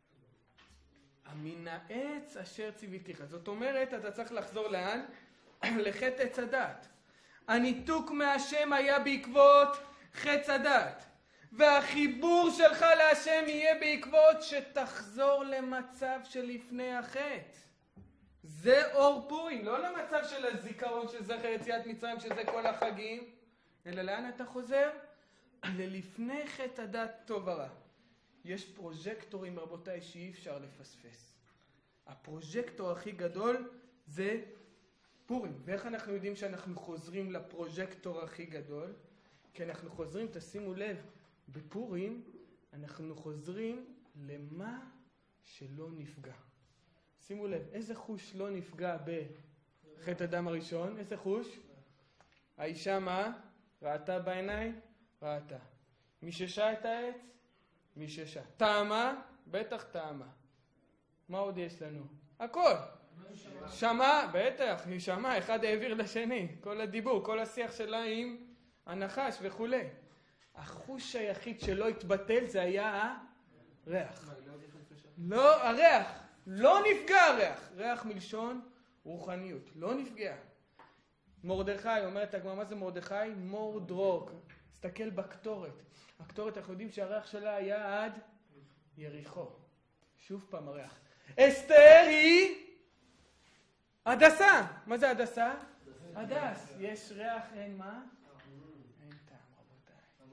מן העץ אשר ציוויתיך. זאת אומרת, אתה צריך לחזור לאן? לחטא עץ הדעת. הניתוק מהשם היה בעקבות חטא הדעת. והחיבור שלך להשם יהיה בעקבות שתחזור למצב שלפני החטא. זה אור פורים, לא למצב של הזיכרון של זכר יציאת מצרים, שזה כל החגים, אלא לאן אתה חוזר? ללפני חטא הדעת טוב ורע. יש פרוז'קטורים רבותיי שאי אפשר לפספס. הפרוז'קטור הכי גדול זה פורים. ואיך אנחנו יודעים שאנחנו חוזרים לפרוז'קטור הכי גדול? כי אנחנו חוזרים, תשימו לב, בפורים אנחנו חוזרים למה שלא נפגע. שימו לב, איזה חוש לא נפגע בחטא הדם הראשון? איזה חוש? האישה מה? ראתה בעיניים? ראתה. מיששה את העץ? מיששה. טעמה? בטח טעמה. מה עוד יש לנו? הכל. שמע? בטח, נשמע, אחד העביר לשני. כל הדיבור, כל השיח שלה עם הנחש וכו'. החוש היחיד שלא התבטל זה היה הריח. לא, הריח. לא נפגע הריח. ריח מלשון רוחניות. לא נפגע. מרדכי, אומרת הגמרא, מה זה מרדכי? מורדרוק. תסתכל בקטורת. הקטורת, אנחנו יודעים שהריח שלה היה עד יריחו. שוב פעם הריח. אסתר היא הדסה. מה זה הדסה? הדס. יש ריח, אין מה? אין טעם רבותיי.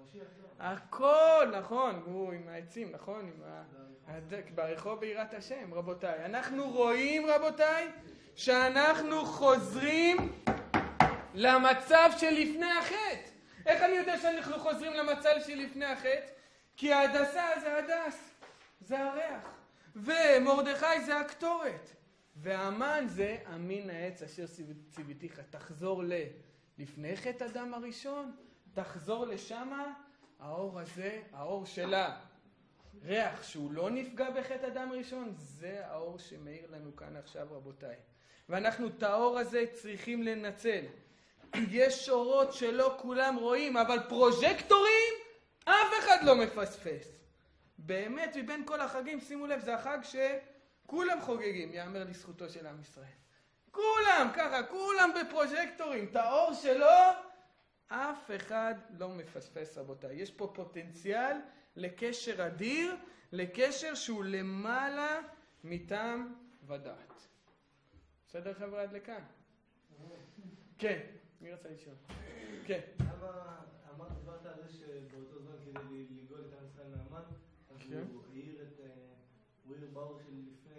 הכל, נכון, הוא עם העצים, נכון, ברחוב ביראת השם, רבותיי. אנחנו רואים, רבותיי, שאנחנו חוזרים למצב שלפני החטא. איך אני יודע שאנחנו חוזרים למצב שלפני החטא? כי ההדסה זה הדס, זה הריח, ומרדכי זה הקטורת, והמן זה אמין העץ אשר ציוויתיך. תחזור לפני חטא אדם הראשון, תחזור לשמה, האור הזה, האור שלה, ריח שהוא לא נפגע בחטא אדם ראשון, זה האור שמאיר לנו כאן עכשיו, רבותיי. ואנחנו את האור הזה צריכים לנצל. יש אורות שלא כולם רואים, אבל פרוז'קטורים אף אחד לא מפספס. באמת, מבין כל החגים, שימו לב, זה החג שכולם חוגגים, יאמר לזכותו של עם ישראל. כולם, ככה, כולם בפרוז'קטורים. את האור שלו אף אחד לא מפספס, רבותיי. יש פה פוטנציאל לקשר אדיר, לקשר שהוא למעלה מטעם ודעת. בסדר חבר'ה עד לכאן? כן, מי רצה לשאול? כן. דיברת על זה שבאותו זמן כדי לגאול את עם ישראל מהמן, אז הוא העיר באור של לפני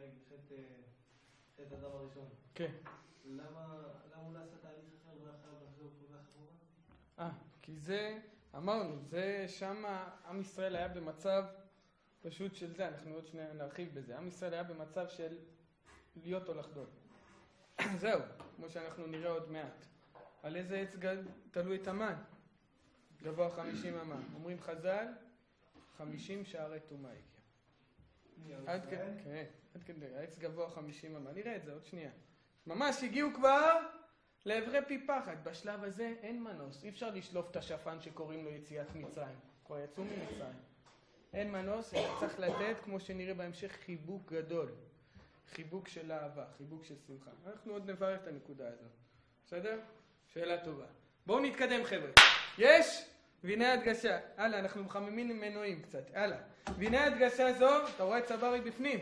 חטא אדם הראשון. כן. למה הוא לא עשה תהליך אחר ולא יכול לחזור אחורה? כי זה, אמרנו, זה שם עם ישראל היה במצב פשוט של זה, אנחנו עוד שנייה נרחיב בזה. עם ישראל היה במצב של להיות או לחדול. זהו, כמו שאנחנו נראה עוד מעט. על איזה עץ תלו את המן? גבוה 50 אמה. אומרים חז"ל, 50 שערי טומאה הגיע. עד כדי, העץ גבוה 50 אמה. נראה את זה עוד שנייה. ממש הגיעו כבר לעברי פי פחד. בשלב הזה אין מנוס. אי אפשר לשלוף את השפן שקוראים לו יציאת מצרים. כבר יצאו ממצרים. אין מנוס, צריך לתת, כמו שנראה בהמשך, חיבוק גדול. חיבוק של אהבה, חיבוק של שמחה. אנחנו עוד נברר את הנקודה הזאת. בסדר? שאלה טובה. בואו נתקדם חבר'ה. יש? והנה הדגשה. הלאה, אנחנו מחממים עם מנועים קצת. הלאה. והנה הדגשה זו, אתה רואה צברי בפנים?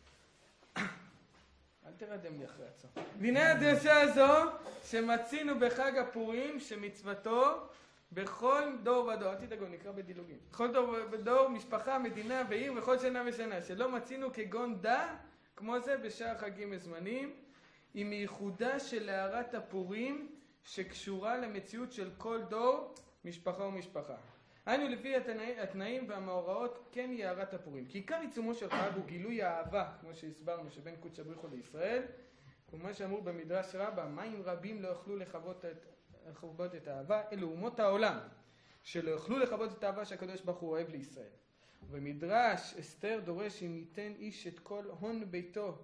אל תרדם לי אחרי הצום. והנה הדגשה זו שמצינו בחג הפורים שמצוותו בכל דור ודור. אל תדאגו, נקרא בדילוגים. בכל דור ודור, משפחה, מדינה ועיר וכל שנה ושנה. שלא מצינו כגון דה כמו זה בשאר חגים וזמנים, עם ייחודה של הערת הפורים שקשורה למציאות של כל דור, משפחה ומשפחה. היינו לפי התנאים והמאורעות כן היא הערת הפורים. כי עיקר עיצומו של חג הוא גילוי האהבה, כמו שהסברנו, שבין קודש הבריחו לישראל, ומה שאמרו במדרש רבה, מים רבים לא יוכלו לחוות את האהבה, אלו אומות העולם, שלא יוכלו לחוות את האהבה שהקדוש ברוך הוא אוהב לישראל. ומדרש אסתר דורש אם ייתן איש את כל הון ביתו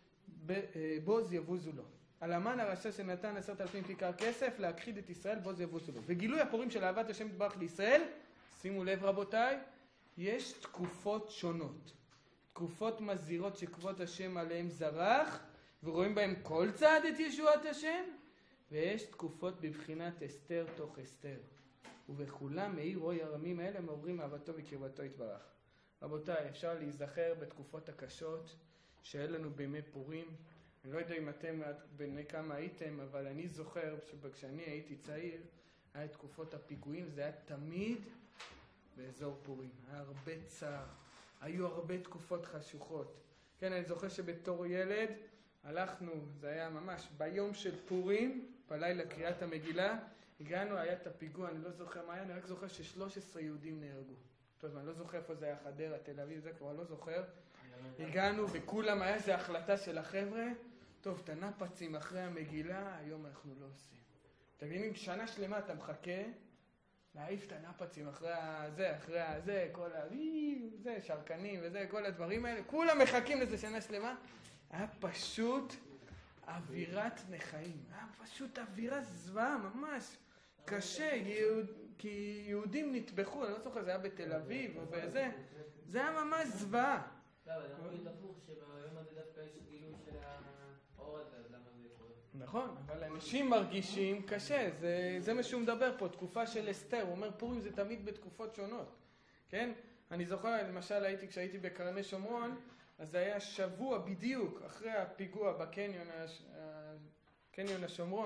בוז יבוזו לו. על המן הרשע שנתן 10,000 כיכר כסף להכחיד את ישראל בוז יבוזו לו. וגילוי הפורים של אהבת השם יתברך לישראל, שימו לב רבותיי, יש תקופות שונות. תקופות מזהירות שכבוד השם עליהם זרח ורואים בהם כל צעד את ישועת השם, ויש תקופות בבחינת אסתר תוך אסתר. ובכולם מאיר אור הרמים האלה מעוררים אהבתו וקרבתו יתברך. רבותיי, אפשר להיזכר בתקופות הקשות שהיה לנו בימי פורים. אני לא יודע אם אתם בני כמה הייתם, אבל אני זוכר שכשאני הייתי צעיר, היה תקופות הפיגועים, זה היה תמיד באזור פורים. היה הרבה צער, היו הרבה תקופות חשוכות. כן, אני זוכר שבתור ילד הלכנו, זה היה ממש ביום של פורים, בלילה קריאת המגילה, הגענו, היה את הפיגוע, אני לא זוכר מה היה, אני רק זוכר ש13 יהודים נהרגו. טוב, אני לא זוכר איפה זה היה, חדרה, תל אביב, זה כבר לא זוכר. הגענו וכולם, היה איזו החלטה של החבר'ה, טוב, את הנפצים אחרי המגילה, היום אנחנו לא עושים. תבינים, שנה שלמה אתה מחכה, להעיף את הנפצים אחרי זה, כל זה, שרקנים וזה, כל הדברים האלה, כולם מחכים לזה שנה שלמה. היה פשוט אווירת נחיים, היה פשוט אווירה זוועה, ממש קשה, כי יהודים נטבחו, אני לא זוכר, זה היה בתל אביב או בזה, זה היה ממש זוועה. לא, אבל אנחנו יודעים הפוך שביום הזה דווקא יש גילוי של האור הזה, אז למה זה קורה? נכון, אבל אנשים מרגישים קשה, זה מה שהוא מדבר פה, תקופה של אסתר, הוא אומר פורים זה תמיד בתקופות שונות, כן? אני זוכר, למשל כשהייתי בקרני שומרון, אז זה היה שבוע בדיוק אחרי הפיגוע בקניון השומרון,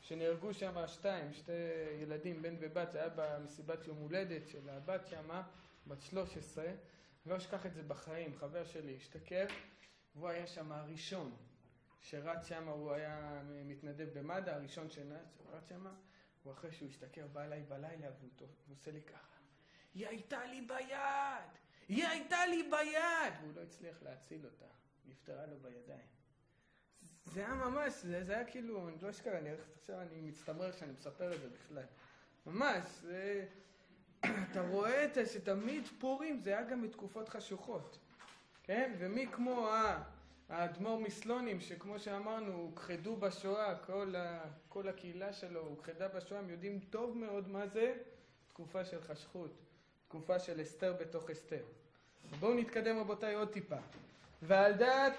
שנהרגו שם שתי ילדים, בן ובת, זה היה במסיבת יום הולדת של הבת שם, בת 13, אני לא אשכח את זה בחיים, חבר שלי השתכר, והוא היה שם הראשון שרץ שם, הוא היה מתנדב במד"א, הראשון שרץ שם, הוא אחרי שהוא השתכר בא אליי בלילה והוא עושה לי ככה, היא הייתה לי ביד! היא הייתה לי ביד! והוא לא הצליח להציל אותה, נפטרה לו בידיים. זה היה ממש, זה היה כאילו, אני לא אשכח, עכשיו אני מצטמרר שאני מספר את זה בכלל. ממש, אתה רואה שתמיד פורים זה היה גם בתקופות חשוכות. כן? ומי כמו האדמו"ר מסלונים, שכמו שאמרנו, הוכחדו בשואה, כל הקהילה שלו הוכחדה בשואה, הם יודעים טוב מאוד מה זה תקופה של חשכות, תקופה של אסתר בתוך אסתר. בואו נתקדם רבותיי עוד טיפה. ועל דעת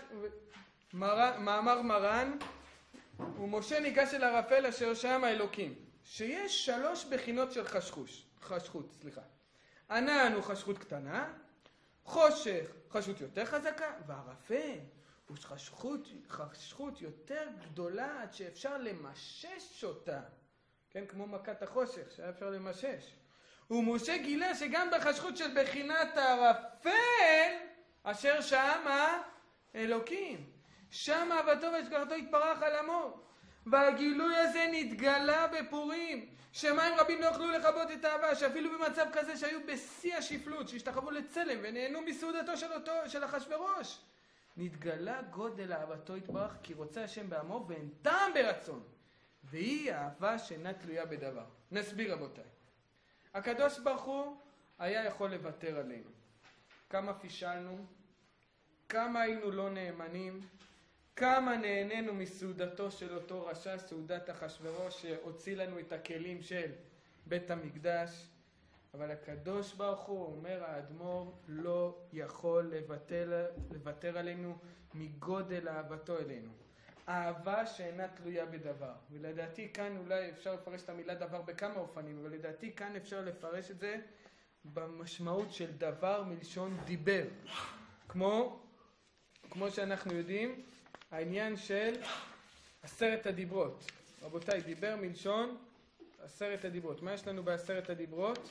מאמר מרן, ומשה ניגש אל ערפל אשר שם האלוקים, שיש 3 בחינות של חשכות. ענן הוא חשכות קטנה, חושך חשכות יותר חזקה, וערפל הוא חשכות יותר גדולה עד שאפשר למשש אותה, כן, כמו מכת החושך שהיה אפשר למשש. ומשה גילה שגם בחשכות של בחינת הערפל אשר שם אלוקים, שם אהבתו והשגחתו התפרח על עמו, והגילוי הזה נתגלה בפורים, שמים רבים לא יכלו לכבות את האהבה, שאפילו במצב כזה שהיו בשיא השפלות, שהשתחוו לצלם ונהנו מסעודתו של אחשוורוש, נתגלה גודל אהבתו התברך, כי רוצה השם בעמו ואין טעם ברצון, והיא אהבה שאינה תלויה בדבר. נסביר רבותיי. הקדוש ברוך הוא היה יכול לוותר עלינו. כמה פישלנו, כמה היינו לא נאמנים, כמה נהנינו מסעודתו של אותו רשע, סעודת אחשוורוש, שהוציא לנו את הכלים של בית המקדש. אבל הקדוש ברוך הוא, אומר האדמו"ר, לא יכול לוותר עלינו מגודל אהבתו אלינו. אהבה שאינה תלויה בדבר. ולדעתי כאן אולי אפשר לפרש את המילה דבר בכמה אופנים, אבל לדעתי כאן אפשר לפרש את זה במשמעות של דבר מלשון דיבר. כמו שאנחנו יודעים, העניין של 10 הדיברות. רבותיי, דיבר מלשון 10 הדיברות. מה יש לנו ב10 הדיברות?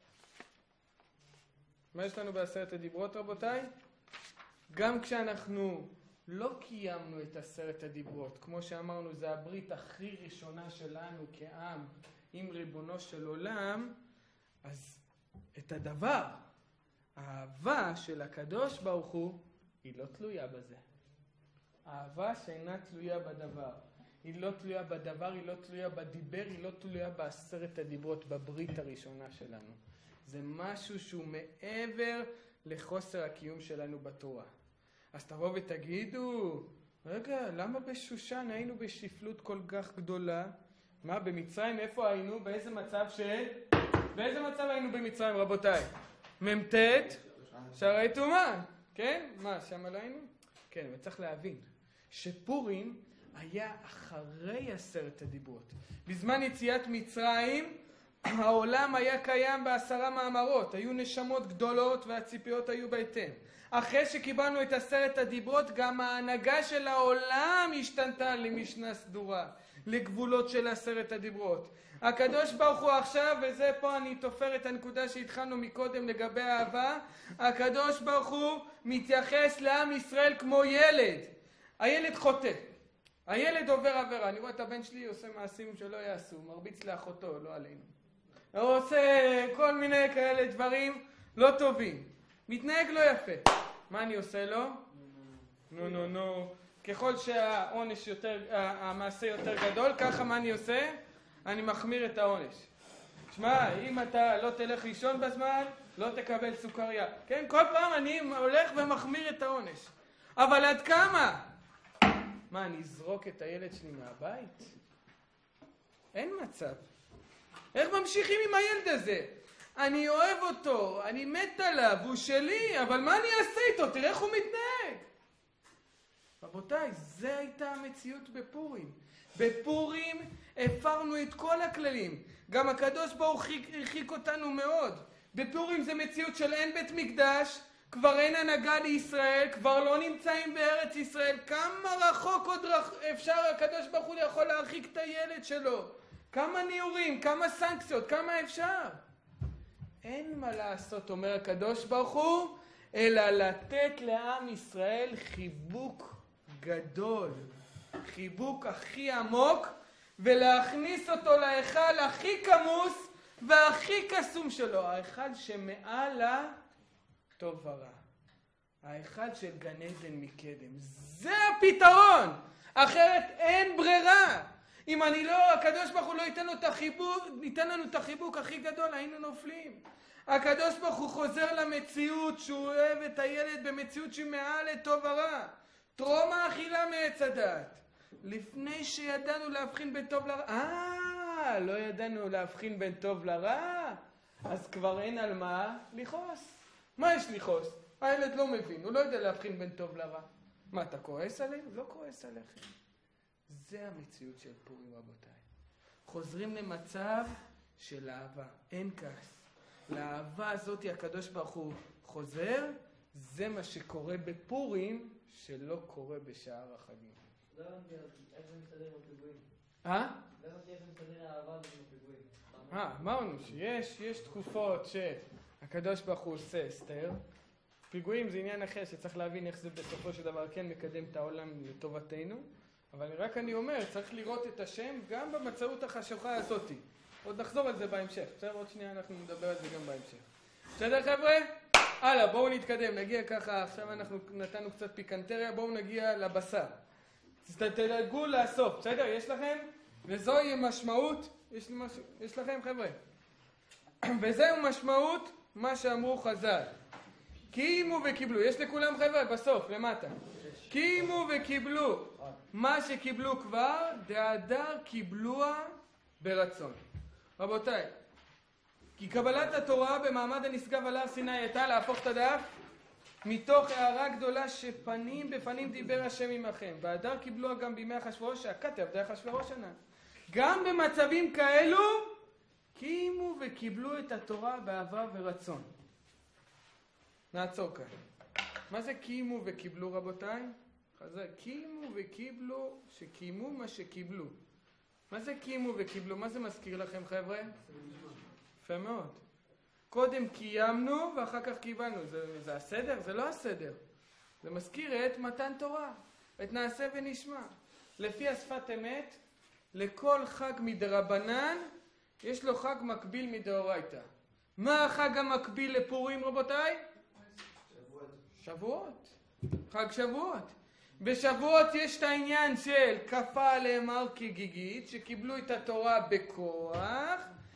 מה יש לנו ב10 הדיברות, רבותיי? גם כשאנחנו לא קיימנו את 10 הדיברות, כמו שאמרנו, זה הברית הכי ראשונה שלנו כעם עם ריבונו של עולם, אז את הדבר, האהבה של הקדוש ברוך הוא, היא לא תלויה בזה. אהבה שאינה תלויה בדבר. היא לא תלויה בדבר, היא לא תלויה בדיבר, היא לא תלויה ב10 הדיברות, בברית הראשונה שלנו. זה משהו שהוא מעבר לחוסר הקיום שלנו בתורה. אז תבואו ותגידו, רגע, למה בשושן היינו בשפלות כל כך גדולה? מה, במצרים איפה היינו? באיזה מצב היינו במצרים, רבותיי? מ"ט, שערי טומאה. כן? מה, שם לא היינו? כן, אבל צריך להבין שפורים היה אחרי 10 הדיברות. בזמן יציאת מצרים, העולם היה קיים ב10 מאמרות. היו נשמות גדולות והציפיות היו בהתאם. אחרי שקיבלנו את 10 הדיברות, גם ההנהגה של העולם השתנתה למשנה סדורה, לגבולות של 10 הדיברות. הקדוש ברוך הוא עכשיו, וזה פה אני תופר את הנקודה שהתחלנו מקודם לגבי האהבה, הקדוש ברוך הוא מתייחס לעם ישראל כמו ילד. הילד חוטא, הילד עובר עבירה. אני רואה את הבן שלי עושה מעשים שלא יעשו, מרביץ לאחותו, לא עלינו. הוא עושה כל מיני כאלה דברים לא טובים, מתנהג לא יפה. מה אני עושה לו? נו. ככל שהעונש יותר, המעשה יותר גדול, ככה מה אני עושה? אני מחמיר את העונש. תשמע, אם אתה לא תלך לישון בזמן, לא תקבל סוכריה. כן, כל פעם אני הולך ומחמיר את העונש. אבל עד כמה? מה, אני אזרוק את הילד שלי מהבית? אין מצב. איך ממשיכים עם הילד הזה? אני אוהב אותו, אני מת עליו, הוא שלי, אבל מה אני אעשה איתו? תראה איך הוא מתנהג. רבותיי, זה הייתה המציאות בפורים. בפורים הפרנו את כל הכללים. גם הקדוש ברוך הוא הרחיק אותנו מאוד. בפורים זה מציאות של אין בית מקדש, כבר אין הנהגה לישראל, כבר לא נמצאים בארץ ישראל. כמה רחוק עוד אפשר, הקדוש ברוך הוא יכול להרחיק את הילד שלו? כמה ניעורים, כמה סנקציות, כמה אפשר? אין מה לעשות, אומר הקדוש ברוך הוא, אלא לתת לעם ישראל חיבוק גדול, חיבוק הכי עמוק, ולהכניס אותו להיכל הכי כמוס והכי קסום שלו, ההיכל שמעל הטוב ורע, ההיכל של גן עדן מקדם. זה הפתרון, אחרת אין ברירה. אם הקדוש ברוך הוא לא ייתן לנו את החיבוק הכי גדול, היינו נופלים. הקדוש ברוך הוא חוזר למציאות שהוא אוהב את הילד במציאות שמעל לטוב ורע. טרום האכילה מעץ הדעת. לפני שידענו להבחין בין טוב לרע. לא ידענו להבחין בין טוב לרע? אז כבר אין על מה לכעוס. מה יש לכעוס? הילד לא מבין, הוא לא יודע להבחין בין טוב לרע. מה, אתה כועס עלינו? לא כועס עליכם. זה המציאות של פורים, רבותיי. חוזרים למצב של אהבה, אין כעס. לאהבה הזאת הקדוש ברוך הוא חוזר, זה מה שקורה בפורים שלא קורה בשאר החגים. לא הבנתי איך זה מסתדר עם הפיגועים. לא הבנתי איך זה מסתדר האהבה הזאת עם הפיגועים. אמרנו שיש תקופות שהקדוש ברוך הוא עושה אסתר. פיגועים זה עניין אחר שצריך להבין איך זה בסופו של דבר כן מקדם את העולם לטובתנו. אבל רק אני אומר, צריך לראות את השם גם במצאות החשוכה הזאת. עוד נחזור על זה בהמשך. בסדר? עוד שנייה אנחנו נדבר על זה גם בהמשך. בסדר חבר'ה? הלאה, בואו נתקדם. נגיע ככה, עכשיו אנחנו נתנו קצת פיקנטריה, בואו נגיע לבשר. תדלגו לסוף, בסדר? יש לכם? וזוהי משמעות, יש לכם חבר'ה? וזהו משמעות מה שאמרו חז"ל. קיימו וקיבלו, יש לכולם חבר'ה? בסוף, למטה. קיימו וקיבלו מה שקיבלו כבר, דהדר קיבלוה ברצון. רבותיי, כי קבלת התורה במעמד הנשגב על הר סיני הייתה להפוך את הדף מתוך הערה גדולה שפנים בפנים דיבר השם עמכם. והדר קיבלוה גם בימי אחשוורוש שהכתב דרך אחשוורוש ענה. גם במצבים כאלו קיימו וקיבלו את התורה באהבה ורצון. נעצור כאן. מה זה קיימו וקיבלו רבותיי? קיימו וקיבלו, שקיימו מה שקיבלו. מה זה קיימו וקיבלו? מה זה מזכיר לכם חבר'ה? יפה מאוד. קודם קיימנו ואחר כך קיבלנו. זה הסדר? זה לא הסדר. זה מזכיר את מתן תורה. את נעשה ונשמע. לפי השפת אמת, לכל חג מדרבנן יש לו חג מקביל מדאורייתא. מה החג המקביל לפורים רבותיי? שבועות. חג שבועות. בשבועות יש את העניין של כפה עליהם הר כגיגית, שקיבלו את התורה בכוח,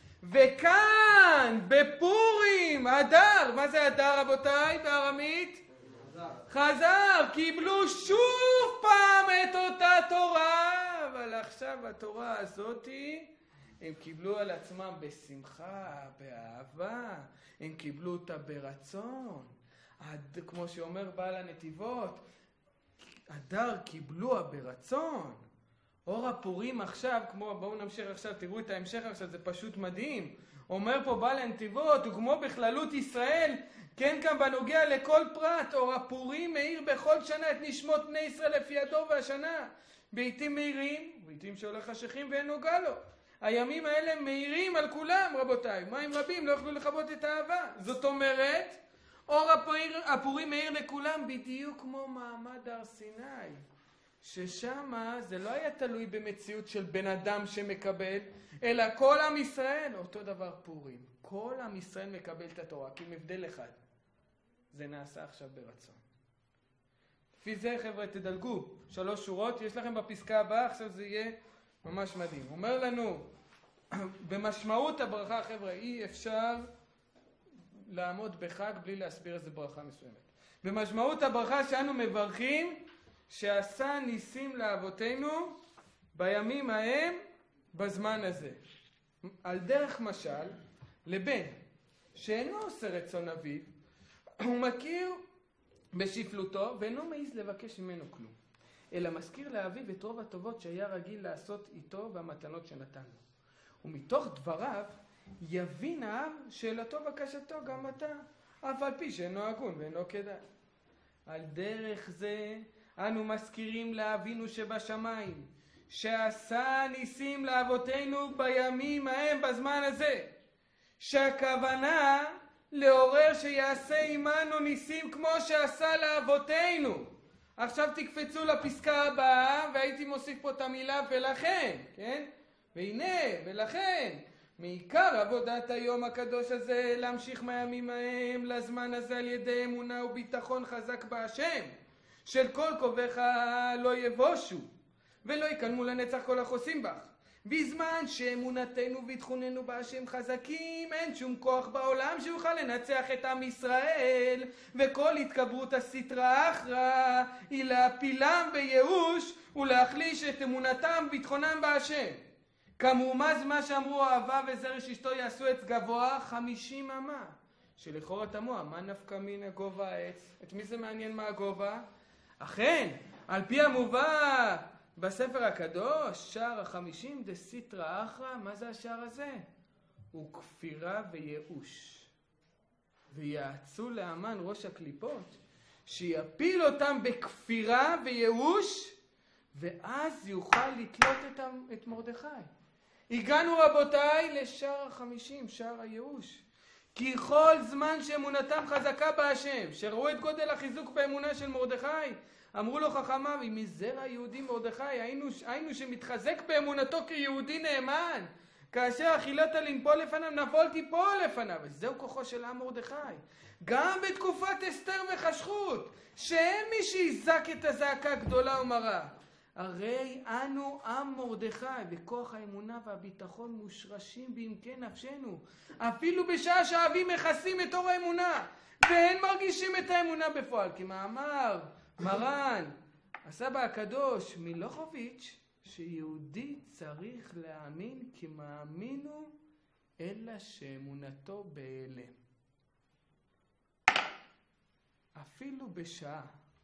וכאן בפורים, אדר, מה זה אדר רבותיי בארמית? חזר, קיבלו שוב פעם את אותה תורה, אבל עכשיו התורה הזאת הם קיבלו על עצמם בשמחה, באהבה, הם קיבלו אותה ברצון. כמו שאומר בעל הנתיבות, אדר קיבלוה ברצון. אור הפורים עכשיו, בואו נמשיך עכשיו, תראו את ההמשך עכשיו, זה פשוט מדהים. אומר פה בעל הנתיבות, וכמו בכללות ישראל, כן כאן בנוגע לכל פרט, אור הפורים מאיר בכל שנה את נשמות בני ישראל לפי הדור והשנה. בעיתים מאירים, בעיתים שהולך חשכים ואין נוגע לו. הימים האלה מאירים על כולם רבותיי, מים רבים לא יוכלו לכבות את האהבה. זאת אומרת, אור הפורים מאיר לכולם בדיוק כמו מעמד הר סיני, ששם זה לא היה תלוי במציאות של בן אדם שמקבל, אלא כל עם ישראל, אותו דבר פורים. כל עם ישראל מקבל את התורה, כי עם הבדל אחד. זה נעשה עכשיו ברצון. לפי זה חבר'ה תדלגו, 3 שורות, יש לכם בפסקה הבאה, עכשיו זה יהיה ממש מדהים. אומר לנו, במשמעות הברכה חבר'ה, אי אפשר לעמוד בחג בלי להסביר איזה ברכה מסוימת. במשמעות הברכה שאנו מברכים, שעשה ניסים לאבותינו בימים ההם בזמן הזה. על דרך משל, לבן שאינו עושה רצון אביו, הוא מכיר בשפלותו ואינו מעז לבקש ממנו כלום, אלא מזכיר לאביו את רוב הטובות שהיה רגיל לעשות איתו והמתנות שנתן לו. ומתוך דבריו יבין האב שאלתו בקשתו גם אתה. אף על פי שאינו הגון ואינו כדאי. על דרך זה אנו מזכירים לאבינו שבשמיים, שעשה ניסים לאבותינו בימים ההם בזמן הזה, שהכוונה לעורר שיעשה עמנו ניסים כמו שעשה לאבותינו. עכשיו תקפצו לפסקה הבאה, והייתי מוסיף פה את המילה ולכן, כן? והנה, ולכן, מעיקר עבודת היום הקדוש הזה להמשיך מהימים ההם לזמן הזה על ידי אמונה וביטחון חזק בהשם, של כל קובך לא יבושו ולא יקלמו לנצח כל החוסים בך. בזמן שאמונתנו וביטחוננו בהשם חזקים, אין שום כוח בעולם שיוכל לנצח את עם ישראל, וכל התקברות הסטרא אחרא היא להפילם בייאוש ולהחליש את אמונתם וביטחונם בהשם. כמומז מה שאמרו אהבה וזרש אשתו יעשו עץ גבוה 50 אמה. שלכאורה תמוה, מה נפקא מינה גובה העץ? את מי זה מעניין מה הגובה? אכן, על פי המובא בספר הקדוש, שער 50 דסיטרא אחרא, מה זה השער הזה? הוא כפירה וייאוש. ויעצו לאמן ראש הקליפות, שיפיל אותם בכפירה וייאוש, ואז יוכל לתלות את מרדכי. הגענו רבותיי לשער 50, שער הייאוש. כי כל זמן שאמונתם חזקה בהשם, שראו את גודל החיזוק באמונה של מרדכי, אמרו לו חכמיו, אם מזרע היהודי מרדכי, היינו שמתחזק באמונתו כיהודי נאמן, כאשר אכילת לנפול לפניו, נפול תיפול לפניו. וזהו כוחו של עם מרדכי. גם בתקופת אסתר וחשכות, שאין מי שיזק את הזעקה גדולה ומרה. הרי אנו עם מרדכי, וכוח האמונה והביטחון מושרשים בעמקי נפשנו, אפילו בשעה שהאבים מכסים את אור האמונה, ואין מרגישים את האמונה בפועל. כמאמר מרן הסבא הקדוש מלוחוביץ', שיהודי צריך להאמין כי מאמינו אלא שאמונתו בהיעלם. אפילו בשעה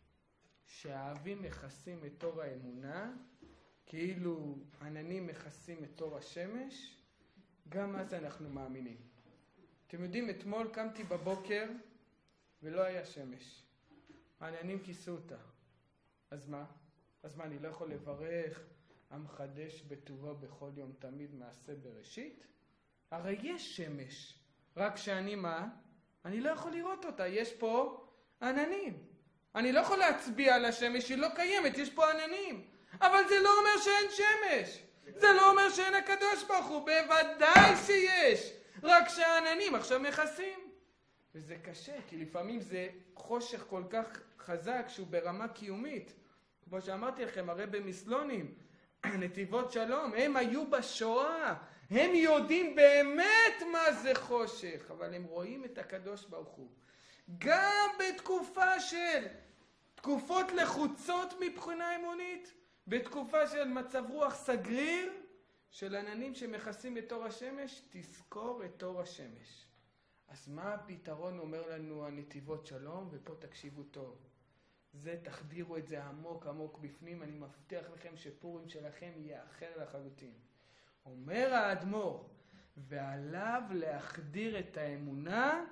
שהאבים מכסים את אור האמונה, כאילו עננים מכסים את אור השמש, גם אז אנחנו מאמינים. אתם יודעים, אתמול קמתי בבוקר ולא היה שמש. העננים כיסו אותה. אז מה? אני לא יכול לברך המחדש בטובו בכל יום תמיד מעשה בראשית? הרי יש שמש, רק שאני מה? אני לא יכול לראות אותה, יש פה עננים. אני לא יכול להצביע על השמש, היא לא קיימת, יש פה עננים. אבל זה לא אומר שאין שמש. זה לא אומר שאין הקדוש ברוך הוא, בוודאי שיש. רק שהעננים עכשיו מכסים. וזה קשה, כי לפעמים זה חושך כל כך חזק שהוא ברמה קיומית. כמו שאמרתי לכם, הרי במסלונים, נתיבות שלום, הם היו בשואה. הם יודעים באמת מה זה חושך, אבל הם רואים את הקדוש ברוך הוא. גם בתקופה של תקופות לחוצות מבחינה אמונית, בתקופה של מצב רוח סגריר, של עננים שמכסים את אור השמש, תזכור את אור השמש. אז מה הפתרון אומר לנו הנתיבות שלום? ופה תקשיבו טוב. זה תחדירו את זה עמוק עמוק בפנים, אני מבטיח לכם שפורים שלכם יהיה אחר לחלוטין. אומר האדמו"ר, ועליו להחדיר את האמונה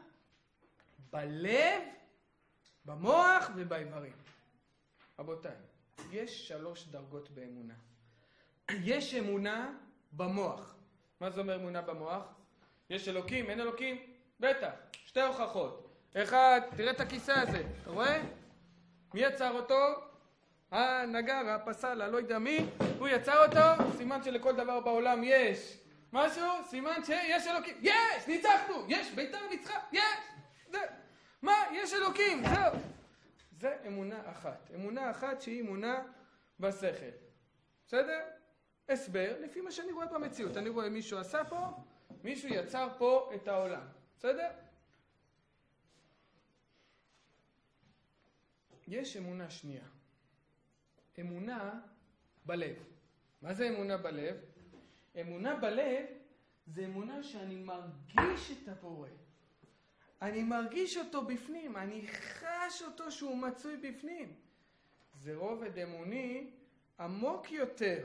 בלב, במוח ובאיברים. רבותיי, יש 3 דרגות באמונה. יש אמונה במוח. מה זה אומר אמונה במוח? יש אלוקים, אין אלוקים? בטח, 2 הוכחות. אחד, תראה את הכיסא הזה, אתה רואה? מי יצר אותו? הנגר, הפסל, לא יודע מי, הוא יצר אותו, סימן שלכל דבר בעולם יש משהו, סימן שיש אלוקים. יש! ניצחנו! יש! בית"ר ניצחה! יש! זה. מה? יש אלוקים! זהו! זה אמונה אחת. אמונה אחת שהיא אמונה בשכל. בסדר? הסבר, לפי מה שאני רואה במציאות. אני רואה מישהו עשה פה, מישהו יצר פה את העולם. בסדר? יש אמונה שנייה. אמונה בלב. מה זה אמונה בלב? אמונה בלב זה אמונה שאני מרגיש את הבורא. אני מרגיש אותו בפנים, אני חש אותו שהוא מצוי בפנים. זה רובד אמוני עמוק יותר.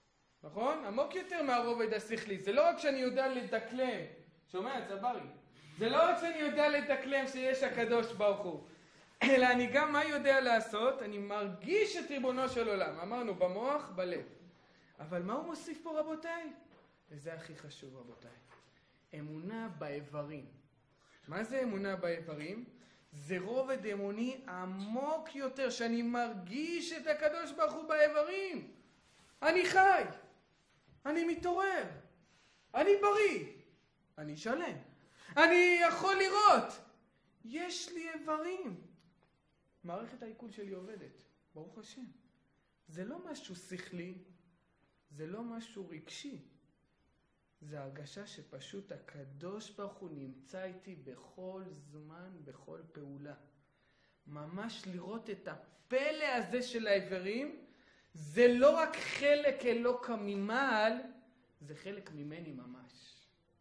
נכון? עמוק יותר מהרובד השכלי. זה לא רק שאני יודע לדקלם. שומע, צברי? זה לא רק שאני יודע לדקלם שיש הקדוש ברוך הוא, אלא אני גם מה יודע לעשות? אני מרגיש את ריבונו של עולם. אמרנו במוח, בלב. אבל מה הוא מוסיף פה רבותיי? וזה הכי חשוב רבותיי. אמונה באיברים. מה זה אמונה באיברים? זה רובד אמוני עמוק יותר, שאני מרגיש את הקדוש ברוך הוא באיברים. אני חי, אני מתעורר, אני בריא, אני שלם, אני יכול לראות, יש לי איברים. מערכת העיכול שלי עובדת, ברוך השם. זה לא משהו שכלי, זה לא משהו רגשי. זה הרגשה שפשוט הקדוש ברוך הוא נמצא איתי בכל זמן, בכל פעולה. ממש לראות את הפלא הזה של העברים, זה לא רק חלק אלוקא ממעל, זה חלק ממני ממש.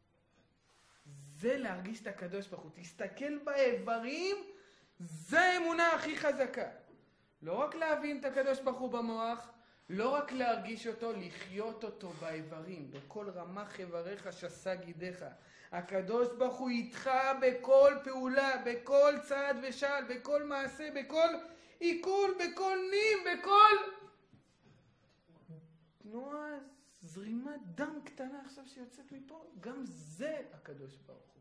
זה להרגיש את הקדוש ברוך הוא. תסתכל באיברים, זה האמונה הכי חזקה. לא רק להבין את הקדוש ברוך הוא במוח, לא רק להרגיש אותו, לחיות אותו באיברים, בכל רמ"ח איבריך שס"ה גידיך. הקדוש ברוך הוא איתך בכל פעולה, בכל צעד ושעל, בכל מעשה, בכל עיכול, בכל נים, בכל תנועה, זרימת דם קטנה עכשיו שיוצאת מפה, גם זה הקדוש ברוך הוא.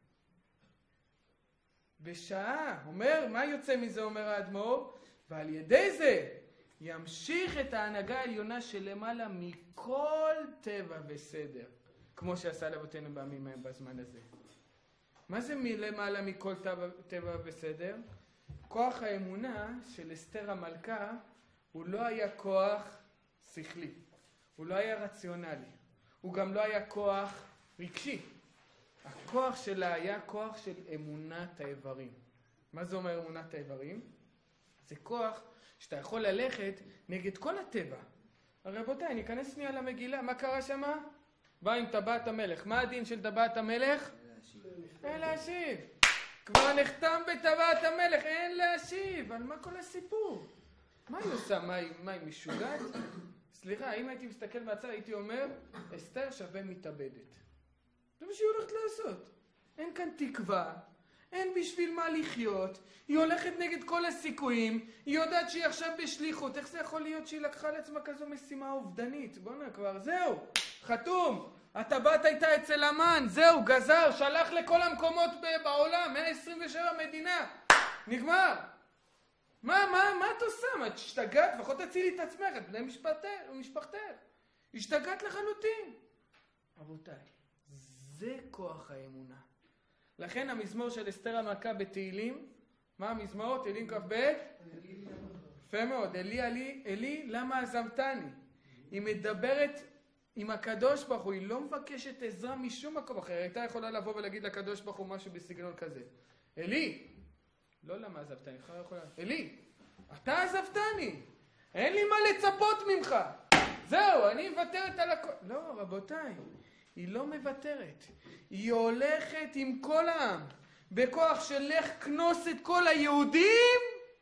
בשעה, אומר, מה יוצא מזה אומר האדמו"ר? ועל ידי זה ימשיך את ההנהגה העליונה שלמעלה מכל טבע וסדר, כמו שעשה לאבותינו בימים ההם בזמן הזה. מה זה מלמעלה מכל טבע וסדר? כוח האמונה של אסתר המלכה הוא לא היה כוח שכלי, הוא לא היה רציונלי, הוא גם לא היה כוח רגשי. הכוח שלה היה כוח של אמונת האיברים. מה זה אומר אמונת האיברים? זה כוח שאתה יכול ללכת נגד כל הטבע. הרי רבותיי, ניכנס שנייה למגילה, מה קרה שמה? בא עם טבעת המלך. מה הדין של טבעת המלך? אין להשיב. כבר נחתם בטבעת המלך, אין להשיב. על מה כל הסיפור? מה היא עושה? מה היא משוגעת? סליחה, אם הייתי מסתכל מהצד, הייתי אומר, אסתר שווה מתאבדת. זה מה שהיא הולכת לעשות. אין כאן תקווה, אין בשביל מה לחיות, היא הולכת נגד כל הסיכויים, היא יודעת שהיא עכשיו בשליחות. איך זה יכול להיות שהיא לקחה לעצמה כזו משימה אובדנית? בוא'נה כבר, זהו, חתום. הטבעת הייתה אצל המן, זהו, גזר, שלח לכל המקומות בעולם, 127 מדינה, נגמר. מה את עושה? מה, השתגעת? לפחות תצילי את עצמך, את בני משפחתך. השתגעת לחלוטין. רבותיי, זה כוח האמונה. לכן המזמור של אסתר המלכה בתהילים, מה המזמור? תהילים כ"ב? יפה מאוד. אלי, למה עזבתני? היא מדברת עם הקדוש ברוך הוא, היא לא מבקשת עזרה משום מקום אחר. הייתה יכולה לבוא ולהגיד לקדוש ברוך הוא משהו בסגנון כזה. אלי, לא למה עזבתני, אלי, אתה עזבתני, אין לי מה לצפות ממך. זהו, אני מוותרת על הכל. לא, רבותיי, היא לא מוותרת. היא הולכת עם כל העם, בכוח של לך כנוס את כל היהודים.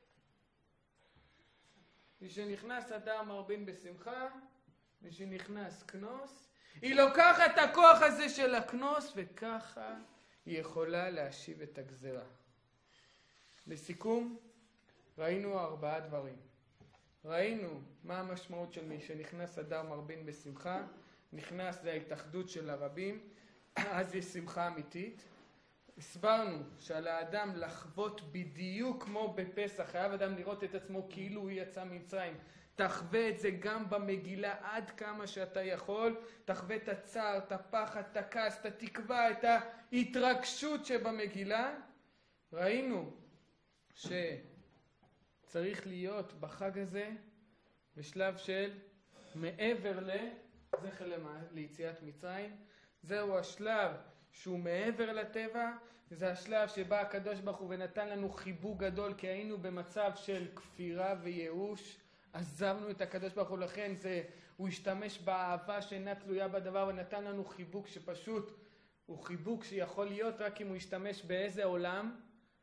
ושנכנס אדם מרבין בשמחה, ושנכנס כנוס. היא לוקחת את הכוח הזה של הכנוס, וככה היא יכולה להשיב את הגזרה. לסיכום, ראינו 4 דברים. ראינו מה המשמעות של מי שנכנס אדם מרבין בשמחה, נכנס להתאחדות של הרבים, אז יש שמחה אמיתית. הסברנו שעל האדם לחוות בדיוק כמו בפסח, חייב אדם לראות את עצמו כאילו הוא יצא ממצרים. תחווה את זה גם במגילה עד כמה שאתה יכול, תחווה את הצער, את הפחד, את הכעס, את התקווה, את ההתרגשות שבמגילה. ראינו שצריך להיות בחג הזה בשלב של מעבר זכר ליציאת מצרים. זהו השלב שהוא מעבר לטבע, זה השלב שבא הקדוש ברוך הוא ונתן לנו חיבוק גדול, כי היינו במצב של כפירה וייאוש, עזבנו את הקדוש ברוך הוא. לכן הוא השתמש באהבה שאינה תלויה בדבר ונתן לנו חיבוק שפשוט הוא חיבוק שיכול להיות רק אם הוא ישתמש באיזה עולם?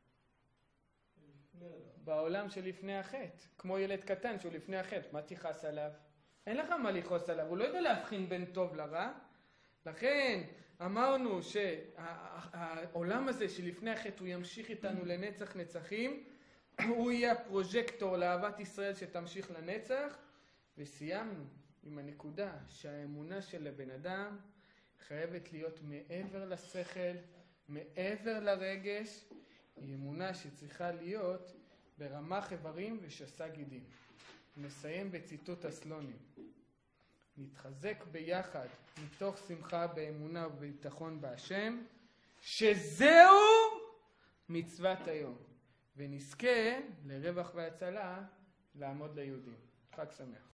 בעולם שלפני החטא. כמו ילד קטן שהוא לפני החטא, מה תכעס עליו? אין לך מה לכעוס עליו, הוא לא יודע להבחין בין טוב לרע. לכן אמרנו שהעולם הזה שלפני החטא הוא ימשיך איתנו לנצח נצחים, הוא יהיה הפרוז'קטור לאהבת ישראל שתמשיך לנצח, וסיימנו עם הנקודה שהאמונה של הבן אדם חייבת להיות מעבר לשכל, מעבר לרגש, היא אמונה שצריכה להיות ברמ"ח איברים ושס"ה גידים. נסיים בציטוט הסלונים. נתחזק ביחד מתוך שמחה באמונה ובביטחון בהשם, שזהו מצוות היום, ונזכה לרווח והצלה לעמוד ליהודים. חג שמח.